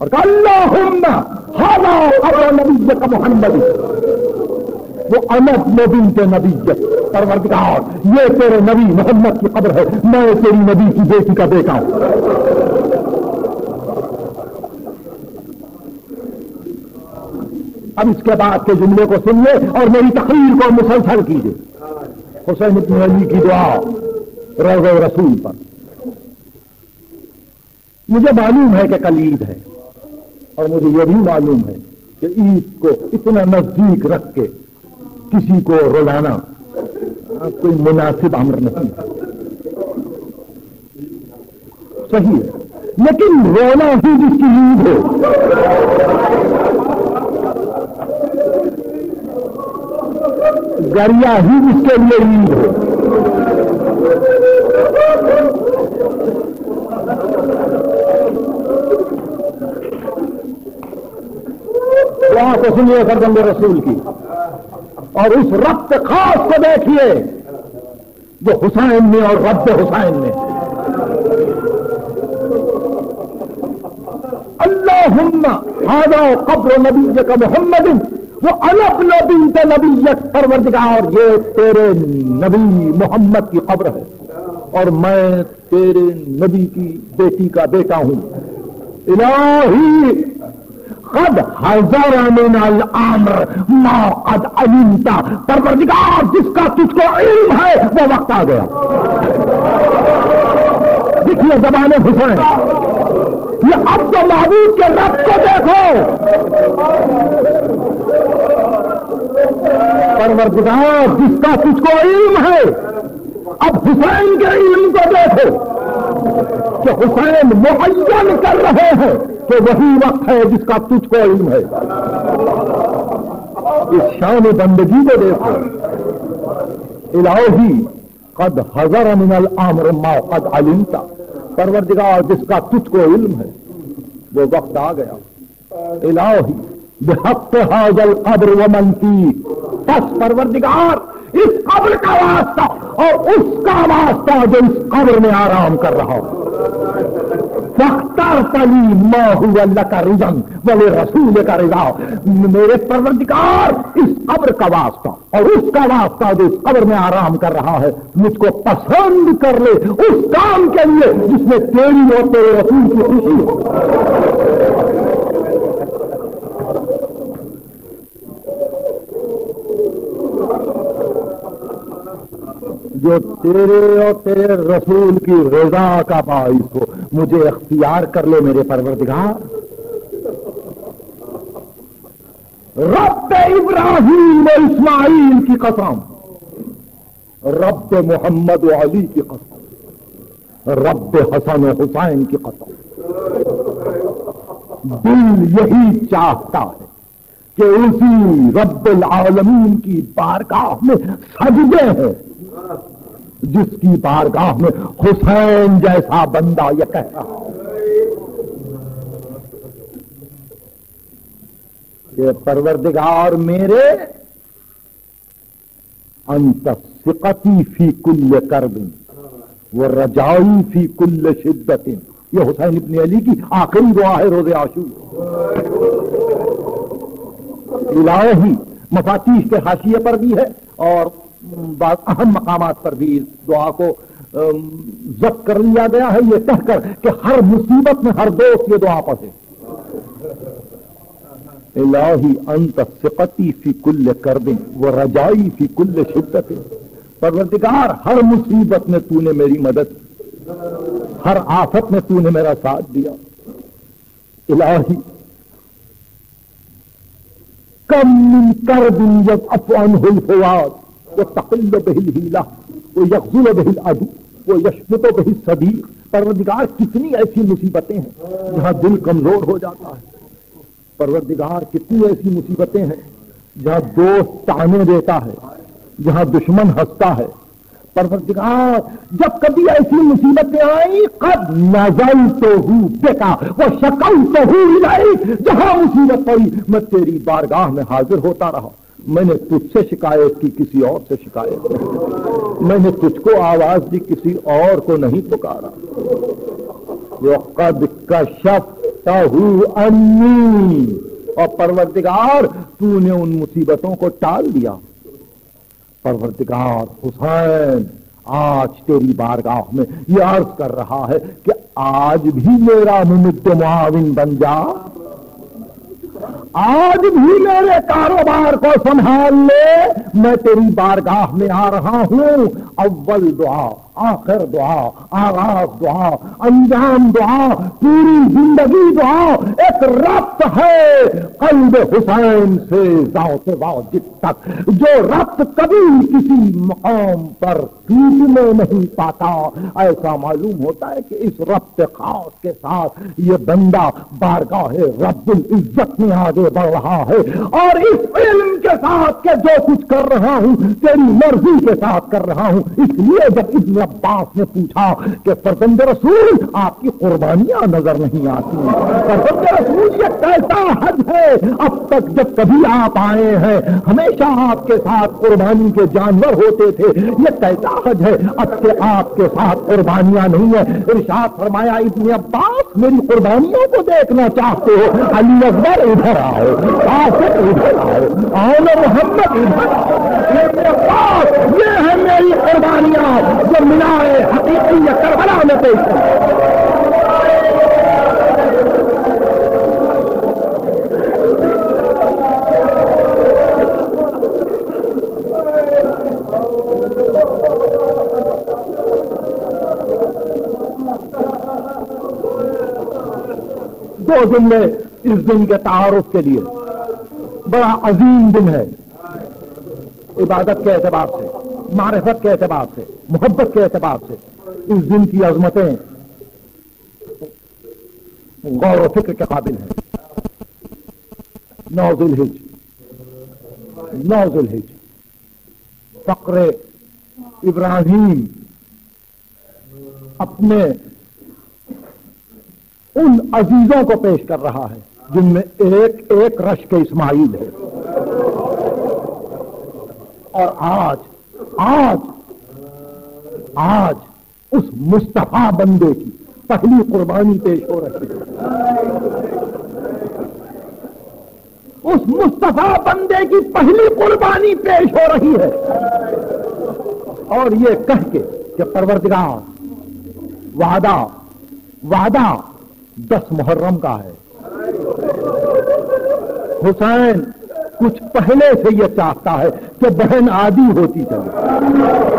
اور کہا اللہم ھذا قبر نبیک محمد وانت بنت نبیک، پروردگار یہ تیرے نبی محمد کی قبر ہے، میں تیری نبی کی بیٹی کا بیٹا ہوں۔ اب اس کے بعد کے جملے کو سنیے اور میری تقریر کو مسلسل کیجیے۔ حسین بن علی کی دعا روضہ رسول پر۔ مجھے معلوم ہے کہ کل عید ہے، اور مجھے یہ بھی معلوم ہے کہ عید کو اتنا نزدیک رکھ کے کسی کو رولانا کوئی مناسب امر نہیں صحیح ہے، لیکن رونا ہی جس کی عید ہو، گریا ہی جس کے لیے عید ہو، دعا کو سنیے فرزند رسول کی، اور اس ربط خاص کو دیکھیے جو حسین میں اور رب حسین میں۔ اللہم ھذا قبر نبیک محمد وانا بنت نبیک، پروردگار یہ تیرے نبی محمد کی قبر ہے اور میں تیرے نبی کی بیٹی کا بیٹا ہوں۔ الہی قد حضر من الامر ما قد علمت، پروردگار جس کا تجھ کو علم ہے وہ وقت آ گیا۔ دیکھیے زبان حسین، یہ اب تو معبود کے رب کو دیکھو، پروردگار جس کا تجھ کو علم ہے، اب حسین کے علم کو دیکھو کہ حسین معین کر رہے ہیں کہ وہی وقت ہے جس کا تجھ کو علم ہے۔ اس شان بندگی کو دیکھو، الہی قد حضر من الامر ما قد علمت، پروردگار جس کا تجھ کو علم ہے وہ وقت آ گیا۔ الہی بحق ھذا القبر ومن فیہ، پس پروردگار اس قبر کا واسطہ اور اس کا واسطہ جو اس قبر میں آرام کر رہا ہو، فاخترتنی ما هو لک رضا ولرسولک رضا، میرے پروردگار اس قبر کا واسطہ اور اس کا واسطہ جو اس قبر میں آرام کر رہا ہے مجھ کو پسند کر لے اس کام کے لیے جس میں تیری اور تیرے رسول کی خوشی ہو۔ جو تیرے اور تیرے رسول کی رضا کا باعث ہو، مجھے اختیار کر لے میرے پروردگار۔ رب ابراہیم و اسماعیل کی قسم، رب محمد و علی کی قسم، رب حسن و حسین کی قسم، دل یہی چاہتا ہے کہ اسی رب العالمین کی بارگاہ میں سجدے ہیں جس کی بارگاہ میں حسین جیسا بندہ یہ کہہ رہا کہ پروردگار میرے انت ثقتی فی کل کرب ورجائی فی کل شدت، یہ حسین ابن علی کی آخری دعا ہے روز عاشور۔ الہی مفاتیح کے حاشیے پر بھی ہے اور بعض اہم مقامات پر بھی اس دعا کو ضبط کر لیا گیا ہے یہ کہہ کر کہ ہر مصیبت میں ہر دوست یہ دعا پڑھے، الہی انت ثقتی فی کل کرب ورجائی فی کل شدت، پروردگار ہر مصیبت میں تو نے میری مدد، ہر آفت میں تو نے میرا ساتھ دیا۔ الہی کم من کرب یضعف عنہ الفؤاد وتقل به الحیلہ ویغزل به العدو ویشمت به الصدیق، پروردگار کتنی ایسی مصیبتیں ہیں جہاں دل کمزور ہو جاتا ہے، پروردگار کتنی ایسی مصیبتیں ہیں جہاں دوست طعنے دیتا ہے، جہاں دشمن ہنستا ہے، پروردگار جب کبھی ایسی مصیبتیں آئیں قد نزلتہ بک وشکوتہ الیک، جہاں مصیبت پڑی میں تیری بارگاہ میں حاضر ہوتا رہا، میں نے تجھ سے شکایت کی کسی اور سے شکایت نہیں، میں نے تجھ کو آواز دی کسی اور کو نہیں پکارا۔ وقد کشفت انی، اور پروردگار تو نے ان مصیبتوں کو ٹال دیا۔ پروردگار حسین آج تیری بارگاہ میں یہ عرض کر رہا ہے کہ آج بھی میرا ممد معاون بن جا، آج بھی میرے کاروبار کو سنبھال لے، میں تیری بارگاہ میں آ رہا ہوں۔ اول دعا، آخر دعا، آغاز دعا، انجام دعا، پوری زندگی دعا، ایک ربط ہے قلب حسین سے ذات واجب تک، جو ربط کبھی کسی مقام پر ٹوٹنے نہیں پاتا۔ ایسا معلوم ہوتا ہے کہ اس ربط خاص کے ساتھ یہ بندہ بارگاہ رب العزت میں آگے بڑھ رہا ہے، اور اس علم کے ساتھ کہ جو کچھ کر رہا ہوں تیری مرضی کے ساتھ کر رہا ہوں۔ اس لیے جب ابن عباس نے پوچھا کہ فرزند رسول آپ کی قربانیاں نظر نہیں آتی، فرزند رسول یہ کیسا حج ہے، اب تک جب کبھی آپ آئے ہیں ہمیشہ آپ کے ساتھ قربانی کے جانور ہوتے تھے، یہ کیسا حج ہے اب سے آپ کے ساتھ قربانیاں نہیں ہیں؟ ارشاد فرمایا ابن عباس میری قربانیوں کو دیکھنا چاہتے ہو، علی اکبر ادھر آؤ، آصف ادھر آؤ، آل محمد ادھر آؤ، ابن عباس یہ ہے میری قربانیاں جو مینار حقیقی کربلا میں پیش کی۔ دو جملے اس دن کے تعارف کے لیے، بڑا عظیم دن ہے عبادت کے اعتبار سے، معرفت کے اعتبار سے، محبت کے اعتبار سے۔ اس دن کی عظمتیں غور و فکر کے قابل ہیں۔ 9 ذوالحج، 9 ذوالحج، فقر ابراہیم اپنے ان عزیزوں کو پیش کر رہا ہے جن میں ایک ایک رشک اسماعیل ہے، اور آج اس مصطفیٰ بندے کی پہلی قربانی پیش ہو رہی ہے، اس مصطفیٰ بندے کی پہلی قربانی پیش ہو رہی ہے، اور یہ کہہ کے کہ پروردگار وعدہ 10 محرم کا ہے۔ حسین کچھ پہلے سے یہ چاہتا ہے کہ بہن عادی ہوتی چلے،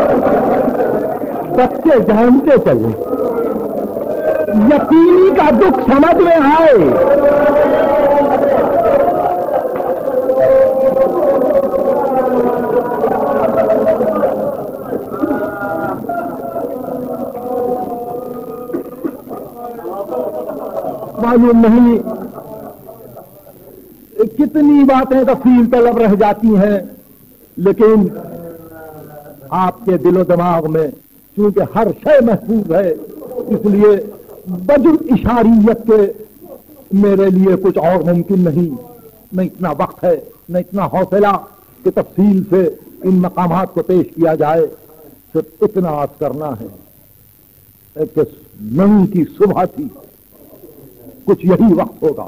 بچے جانتے چلے، یتیمی کا دکھ سمجھ میں آئے۔ معلوم نہیں کتنی باتیں تفصیل طلب رہ جاتی ہیں، لیکن آپ کے دل و دماغ میں چونکہ ہر شے محفوظ ہے، اس لیے بجز اشاریت کے میرے لیے کچھ اور ممکن نہیں، نہ اتنا وقت ہے نہ اتنا حوصلہ کہ تفصیل سے ان مقامات کو پیش کیا جائے۔ صرف اتنا عرض کرنا ہے کہ نئی کی صبح تھی، کچھ یہی وقت ہوگا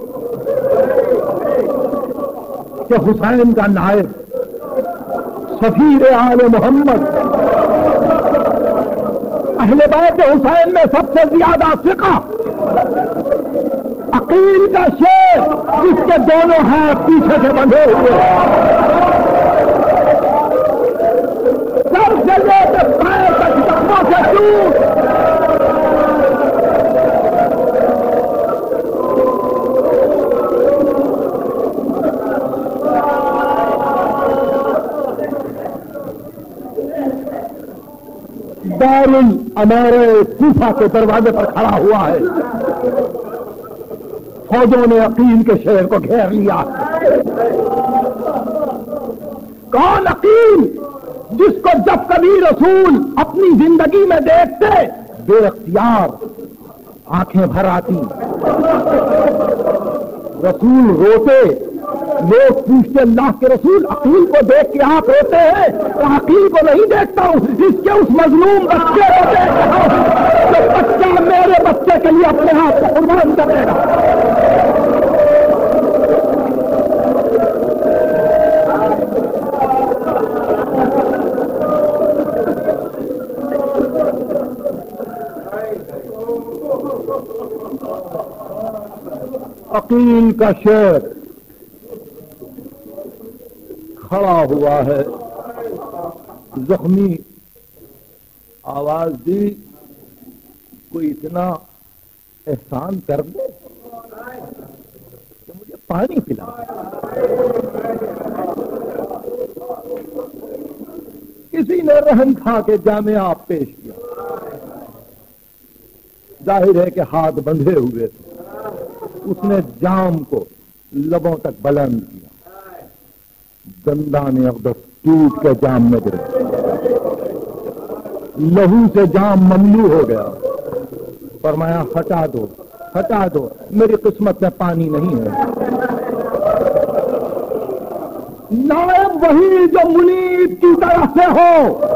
کہ حسین کا نائب سفیر آل محمد، اہل بیت حسین میں سب سے زیادہ ثقہ، عقیل کا شیر جس کے دونوں ہاتھ پیچھے سے بندھے ہوئے، سر سے لے کے پیر تک زخموں سے دور، دار الامارہ کوفہ کے دروازے پر کھڑا ہوا ہے۔ فوجوں نے عقیل کے شہر کو گھیر لیا۔ کون عقیل؟ جس کو جب کبھی رسول اپنی زندگی میں دیکھتے بے اختیار آنکھیں بھر آتی، رسول روتے، لوگ پوچھتے اللہ کے رسول عقیل کو دیکھ کے آپ روتے ہیں؟ تو عقیل کو نہیں دیکھتا ہوں، اس کے اس مظلوم بچے کو دیکھ رہا ہوں جو بچہ میرے بچے کے لیے اپنے ہاتھ کو قربان کر دے گا۔ عقیل کا شیخ کھڑا ہوا ہے، زخمی آواز دی، کوئی اتنا احسان کر دے کہ مجھے پانی پلا۔ کسی نے رحم کھا کے جامع آپ پیش کیا، ظاہر ہے کہ ہاتھ بندھے ہوئے تھے، اس نے جام کو لبوں تک بلند کیا، دندان اقدس ٹوٹ کے جام میں گرے، لہو سے جام مملو ہو گیا۔ فرمایا ہٹا دو ہٹا دو، میری قسمت میں پانی نہیں ہے۔ نائب وہی جو منیب کی طرف سے ہو،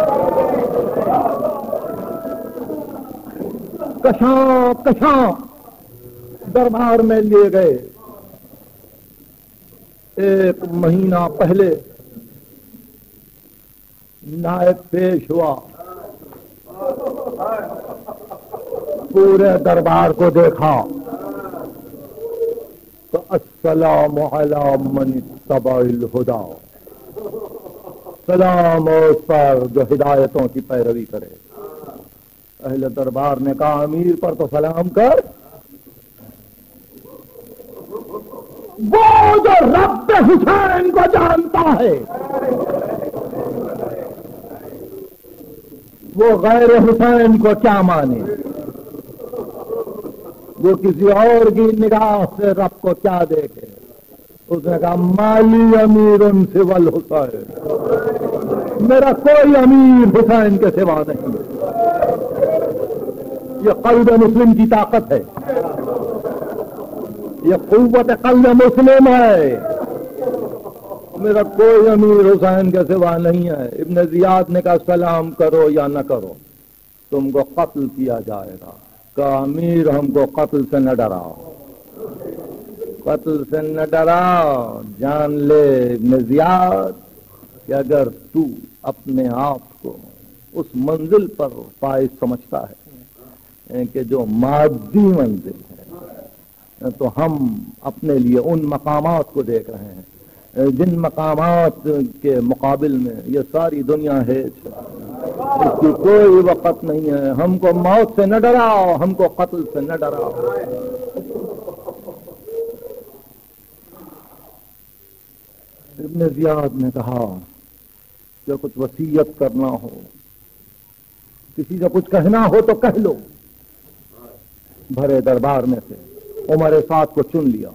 کشاں کشاں دربار میں لیے گئے۔ 1 مہینہ پہلے نائب پیش ہوا، پورے دربار کو دیکھا تو السلام علی من اتبع الہدی، سلام اس پر جو ہدایتوں کی پیروی کرے۔ اہل دربار نے کہا امیر پر تو سلام کر، وہ جو رب حسین کو جانتا ہے وہ غیر حسین کو کیا مانے، وہ کسی اور کی نگاہ سے رب کو کیا دیکھے۔ اس نے کہا مالی امیر سوى الحسین، میرا کوئی امیر حسین کے سوا نہیں۔ یہ قلب مسلم کی طاقت ہے، یہ قوت قلب مسلم ہے، میرا کوئی امیر حسین کے سوا نہیں ہے۔ ابن زیاد نے کہا سلام کرو یا نہ کرو تم کو قتل کیا جائے گا۔ کہا امیر ہم کو قتل سے نہ ڈراؤ، قتل سے نہ ڈراؤ، جان لے ابن زیاد کہ اگر تو اپنے آپ کو اس منزل پر فائز سمجھتا ہے کہ جو مادی منزل ہے، تو ہم اپنے لیے ان مقامات کو دیکھ رہے ہیں جن مقامات کے مقابل میں یہ ساری دنیا ہے، اس کی کوئی وقت نہیں ہے۔ ہم کو موت سے نہ ڈراؤ، ہم کو قتل سے نہ ڈراؤ۔ ابن زیاد نے کہا کہ کچھ وصیت کرنا ہو، کسی سے کچھ کہنا ہو تو کہہ لو۔ بھرے دربار میں سے عمر سعد کو چن لیا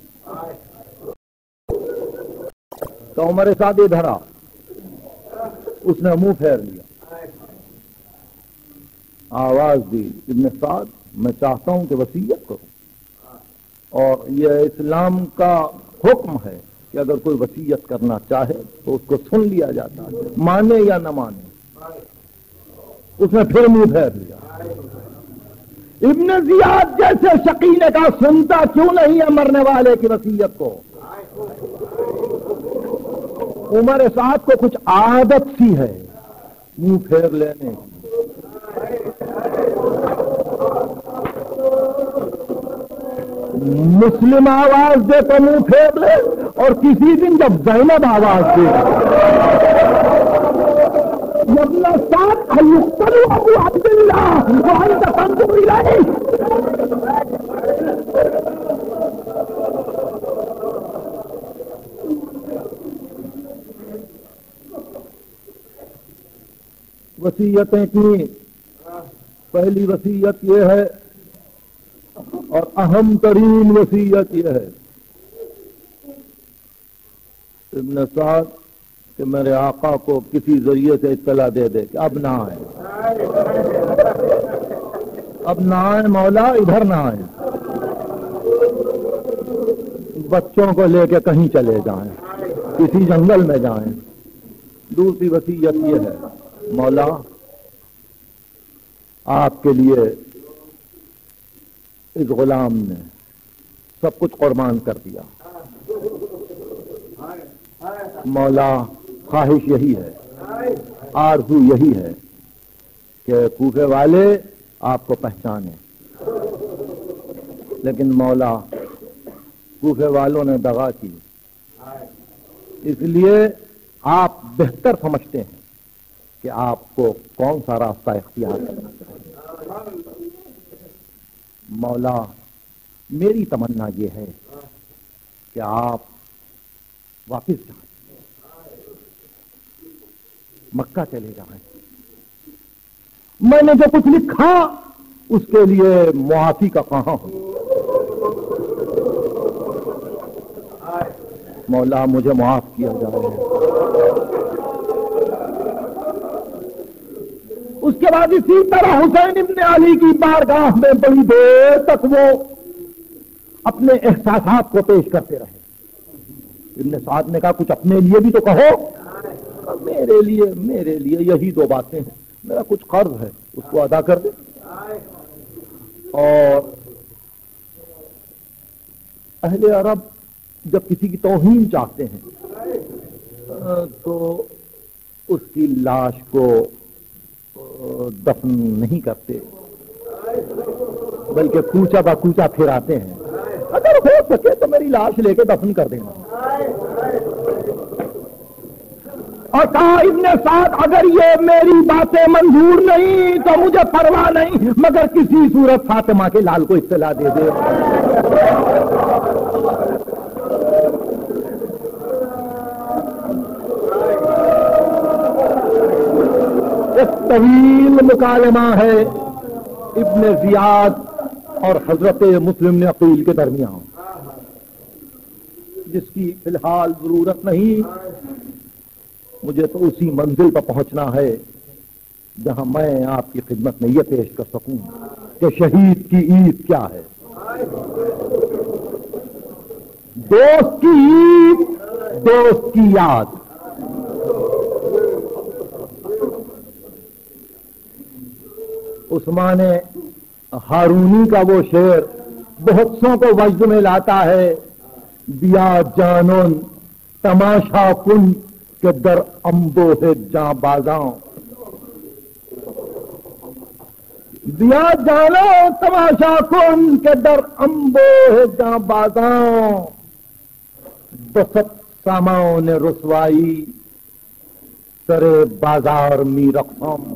تو عمر سعد ادھر آ، اس نے منہ پھیر لیا، آواز دی ابن سعد میں چاہتا ہوں کہ وصیت کروں، اور یہ اسلام کا حکم ہے کہ اگر کوئی وصیت کرنا چاہے تو اس کو سن لیا جاتا ہے، مانے یا نہ مانے۔ اس نے پھر منہ پھیر لیا۔ ابن زیاد جیسے شقی نے کہا سنتا کیوں نہیں ہے مرنے والے کی وصیت کو؟ عمر سعد کو کچھ عادت سی ہے منہ پھیر لینے کی۔ مسلم آواز دے تو منہ پھیر لے، اور کسی دن جب زینب آواز دے ابن سعد یقتل ابو عبداللہ وانت تنظر الیہ۔ وصیتیں کی، پہلی وصیت یہ ہے اور اہم ترین وصیت یہ ہے ابن سعد کہ میرے آقا کو کسی ذریعے سے اطلاع دے دے کہ اب نہ آئے، اب نہ آئے مولا، ادھر نہ آئے، بچوں کو لے کے کہیں چلے جائیں، کسی جنگل میں جائیں۔ دوسری وصیت یہ ہے مولا آپ کے لیے اس غلام نے سب کچھ قربان کر دیا، مولا خواہش یہی ہے، آرزو یہی ہے کہ کوفے والے آپ کو پہچانے، لیکن مولا کوفے والوں نے دغا کی، اس لیے آپ بہتر سمجھتے ہیں کہ آپ کو کون سا راستہ اختیار کرنا چاہیے۔ مولا میری تمنا یہ ہے کہ آپ واپس جائیں، مکہ چلے جائیں، میں نے جو کچھ لکھا اس کے لیے معافی کا کہاں ہوں، مولا مجھے معاف کیا جائے۔ اس کے بعد اسی طرح حسین ابن علی کی بارگاہ میں بڑی دیر تک وہ اپنے احساسات کو پیش کرتے رہے۔ ابن سعد نے کہا کچھ اپنے لیے بھی تو کہو۔ میرے لیے یہی دو باتیں ہیں، میرا کچھ قرض ہے اس کو ادا کر دے، اور اہل عرب جب کسی کی توہین چاہتے ہیں تو اس کی لاش کو دفن نہیں کرتے بلکہ کوچا با کوچا پھراتے ہیں، اگر ہو سکے تو میری لاش لے کے دفن کر دینا۔ اور کہا ابن سعد اگر یہ میری باتیں منظور نہیں تو مجھے پرواہ نہیں، مگر کسی صورت فاطمہ کے لال کو اطلاع دے دے۔ ایک طویل مکالمہ ہے ابن زیاد اور حضرت مسلم عقیل کے درمیان، جس کی فی الحال ضرورت نہیں، مجھے تو اسی منزل پر پہنچنا ہے جہاں میں آپ کی خدمت میں یہ پیش کر سکوں کہ شہید کی عید کیا ہے۔ دوست کی عید، دوست کی یاد۔ عثمان ہارونی کا وہ شعر بہت سوں کو وجد میں لاتا ہے، دیا جانون تماشا کن کہ در امبو ہے جاں بازاں، دیا جانو تماشا کن کہ در امبو ہے جاں بازاں، دست سامان رسوائی سر بازار می رقم،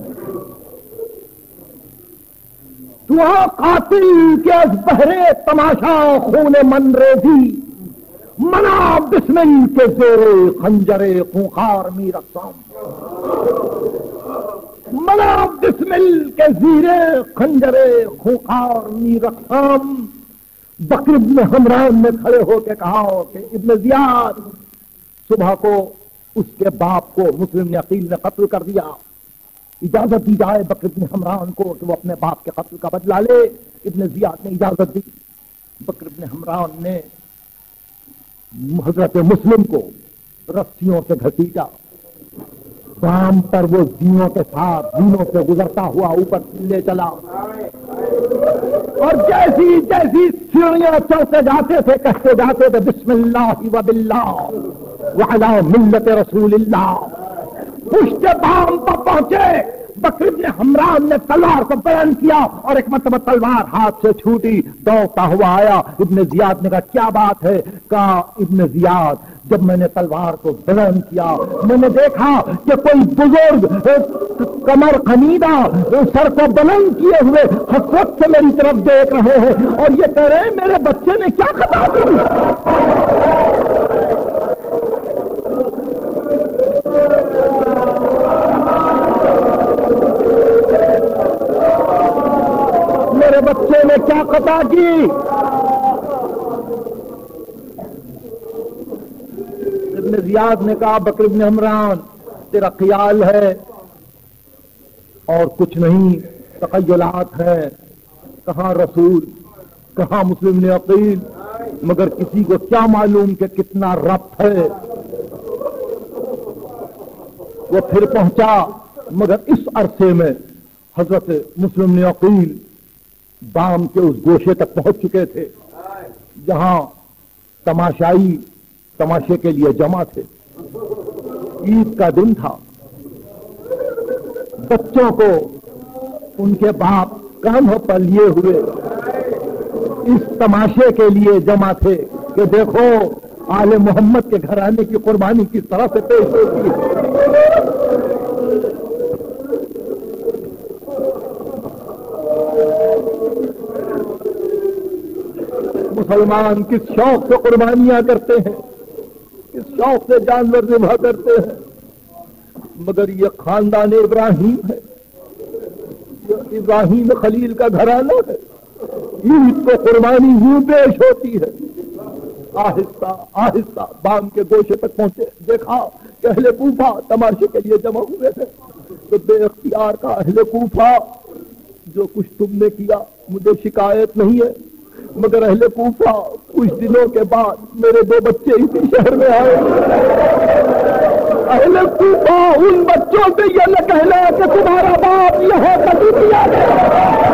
تو قاتل کے از بہرے تماشا خون من ریزی، منا بسمل کے زیر خنجر خونخوار می رقصم، منا بسمل کے زیر خنجر خونخوار می رقصم۔ بکر ابن حمران نے کھڑے ہو کے کہا کہ ابن زیاد صبح کو اس کے باپ کو مسلم عقیل نے قتل کر دیا، اجازت دی جائے بکر ابن حمران کو کہ وہ اپنے باپ کے قتل کا بدلہ لے۔ ابن زیاد نے اجازت دی، بکر ابن حمران نے حضرت مسلم کو رسیوں سے گھسیٹا، شام پر وہ زینوں کے ساتھ زینوں سے گزرتا ہوا اوپر لے چلا، اور جیسی جیسی سیڑھیاں چڑھتے جاتے تھے کہتے جاتے تھے بسم اللہ و باللہ وعلی ملت رسول اللہ۔ پشت بام پر پہنچے، بکر ابن حمران نے تلوار کو بلند کیا اور ایک مرتبہ تلوار ہاتھ سے چھوٹی، دوڑتا ہوا آیا۔ ابن زیاد نے کہا کیا بات ہے؟ کہا ابن زیاد جب میں نے تلوار کو بلند کیا میں نے دیکھا کہ کوئی بزرگ کمر خمیدہ سر کو بلند کیے ہوئے حسرت سے میری طرف دیکھ رہے ہیں اور یہ کہہ رہے ہیں میرے بچے نے کیا خطا کی؟ میرے بچے نے کیا خطا کی؟ ابن زیاد نے کہا بکر ابن حمران تیرا خیال ہے اور کچھ نہیں، تخیلات ہیں، کہاں رسول کہاں مسلم عقیل، مگر کسی کو کیا معلوم کہ کتنا ربط ہے۔ وہ پھر پہنچا مگر اس عرصے میں حضرت مسلم عقیل بام کے اس گوشے تک پہنچ چکے تھے جہاں تماشائی تماشے کے لیے جمع تھے۔ عید کا دن تھا، بچوں کو ان کے باپ کاندھوں پر لیے ہوئے اس تماشے کے لیے جمع تھے۔ کہ دیکھو آل محمد کے گھرانے کی قربانی کس طرح سے پیش ہوتی ہے. مسلمان کس شوق سے قربانیاں کرتے ہیں, کس شوق سے جانور ذبح کرتے ہیں, مگر یہ خاندان ابراہیم ہے, یہ ابراہیم خلیل کا گھرانہ ہے. عید کو قربانی یوں پیش ہوتی ہے. آہستہ آہستہ بام کے گوشے تک پہنچے, دیکھا کہ اہل کوفہ تماشے کے لیے جمع ہوئے تھے. تو بے اختیار کا اہل کوفہ, جو کچھ تم نے کیا مجھے شکایت نہیں ہے, مگر اہل کوفہ کچھ دنوں کے بعد میرے 2 بچے اسی شہر میں آئے. اہل کوفہ ان بچوں سے یہ نہ کہنا کہ تمہارا باپ یہاں کبھی کیا گیا.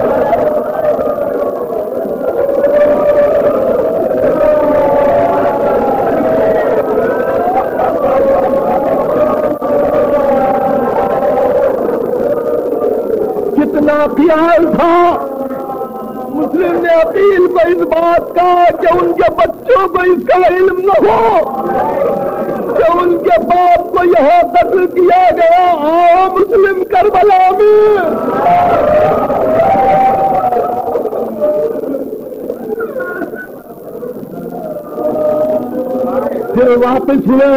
کتنا خیال تھا مسلم نے اپیل کو اس بات کا کہ ان کے بچوں کو اس کا علم نہ ہو کہ ان کے باپ کو یہاں قتل کیا گیا. آؤ مسلم کربلا میں پھر واپس ہوئے.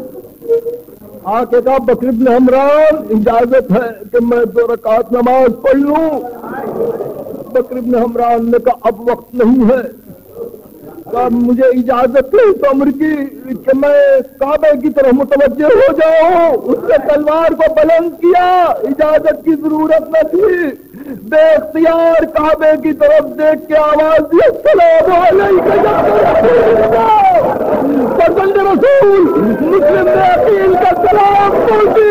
آ کے کہا بکر بن حمران اجازت ہے کہ میں 2 رکعت نماز پڑھ لوں. بکر بن حمران نے کہا اب وقت نہیں ہے. کہا مجھے اجازت نہیں تو عمر کی کہ میں کعبے کی طرف متوجہ ہو جاؤں. اس نے تلوار کو بلند کیا, اجازت کی ضرورت نہ تھی. بے اختیار کعبے کی طرف دیکھ کے آواز دی السلام علیکم پسند رسول. مسلم نے عقیل کا سلام پہنچی.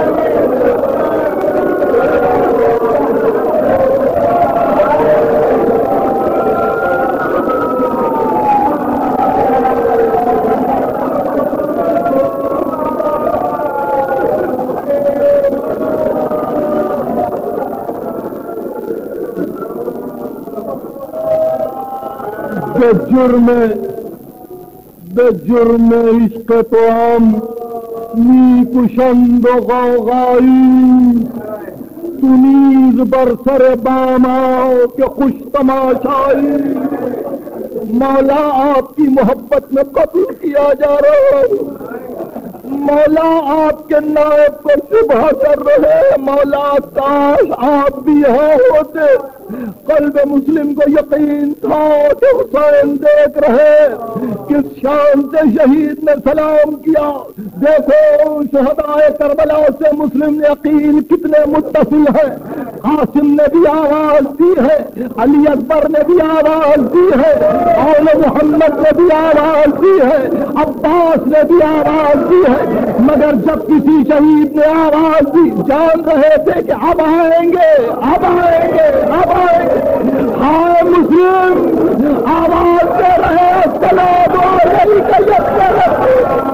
بے جرم عشق تو ہم می کشند و غوغائی. تو نیز بر سر بام آؤ کہ خوش تماشائی. مولا آپ کی محبت میں قتل کیا جا رہا ہے. مولا آپ کے نائب کو شبہ کر رہے. مولا کاش آپ بھی یہاں ہوتے. قلب مسلم کو یقین تھا کہ حسین دیکھ رہے. کس شان سے شہید نے سلام کیا. دیکھو شہدائے کربلا سے مسلم نے عقیل کتنے متصل ہیں. قاسم نے بھی آواز دی ہے, علی اکبر نے بھی آواز دی ہے, آل محمد نے بھی آواز دی ہے, عباس نے بھی آواز دی ہے. مگر جب کسی شہید نے آواز دی جان رہے تھے کہ اب آئیں گے اب آئیں گے اب آئیں گے. ہائے مسلم آواز دے رہے السلام علیکم یا رسول.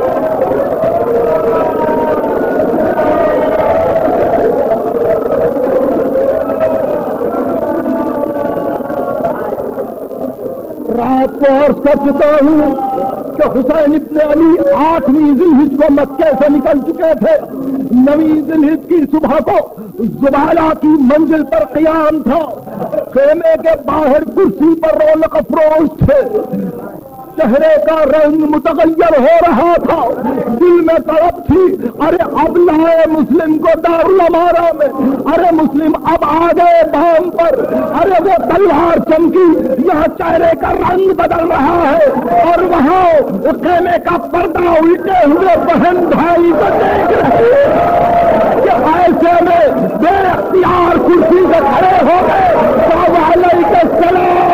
رات کو عرض کر چکا ہوں کہ حسین ابن علی 8ویں ذوالحجہ کو مکے سے نکل چکے تھے. 9ویں ذوالحجہ کی صبح کو زبالہ کی منزل پر قیام تھا. خیمے کے باہر کرسی پر رونق افروز تھے. چہرے کا رنگ متغیر ہو رہا تھا. دل میں تڑپ تھی, ارے اب لائے مسلم کو دارالامارہ میں. ارے مسلم اب آ گئے بام پر. ارے وہ تلوار چمکی, یہاں چہرے کا رنگ بدل رہا ہے. اور وہاں خیمے کا پردہ الٹے ہوئے بہن بھائی کو دیکھ رہے کہ ایسے میں بے اختیار کرسی سے کھڑے ہو گئے. وعلیکم السلام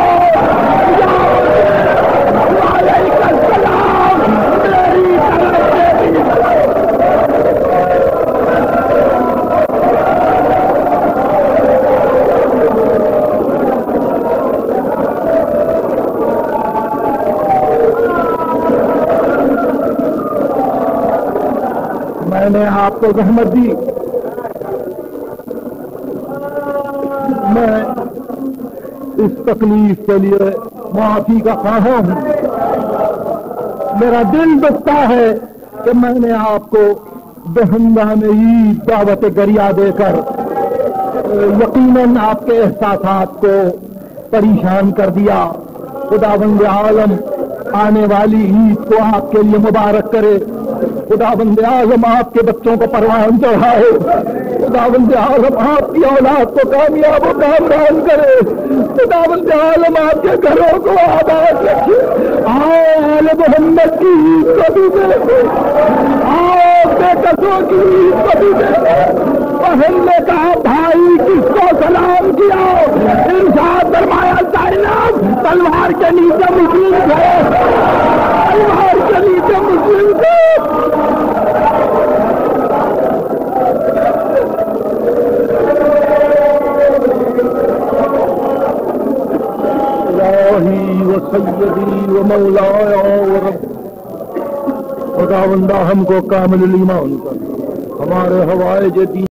میں نے آپ کو زحمت دی. میں اس تکلیف کے لیے معافی کا خواہاں ہوں. میرا دل دکھتا ہے کہ میں نے آپ کو بہنگام عید دعوت گریا دے کر یقیناً آپ کے احساسات کو پریشان کر دیا. خداوند عالم آنے والی عید کو آپ کے لیے مبارک کرے. خداوند عالم آپ کے بچوں کو پروان چڑھائے. خداوند عالم آپ کی اولاد کو کامیاب و کامران کرے. خداوند عالم آپ کے گھروں کو آباد رکھے. آل محمد کی عید کو بھی دیکھے. آپ بے قصوں کی عید کو بھی دیکھے. بہن نے کہا بھائی کس کو سلام کیا؟ ارشاد فرمایا زینب تلوار کے نیچے مسلم تھے. تلوار کے نیچے مسلم تھے. الہی و سیدی و مولایا و رب. خداوندہ ہم کو کامل ایمان کر. ہمارے حوائج دین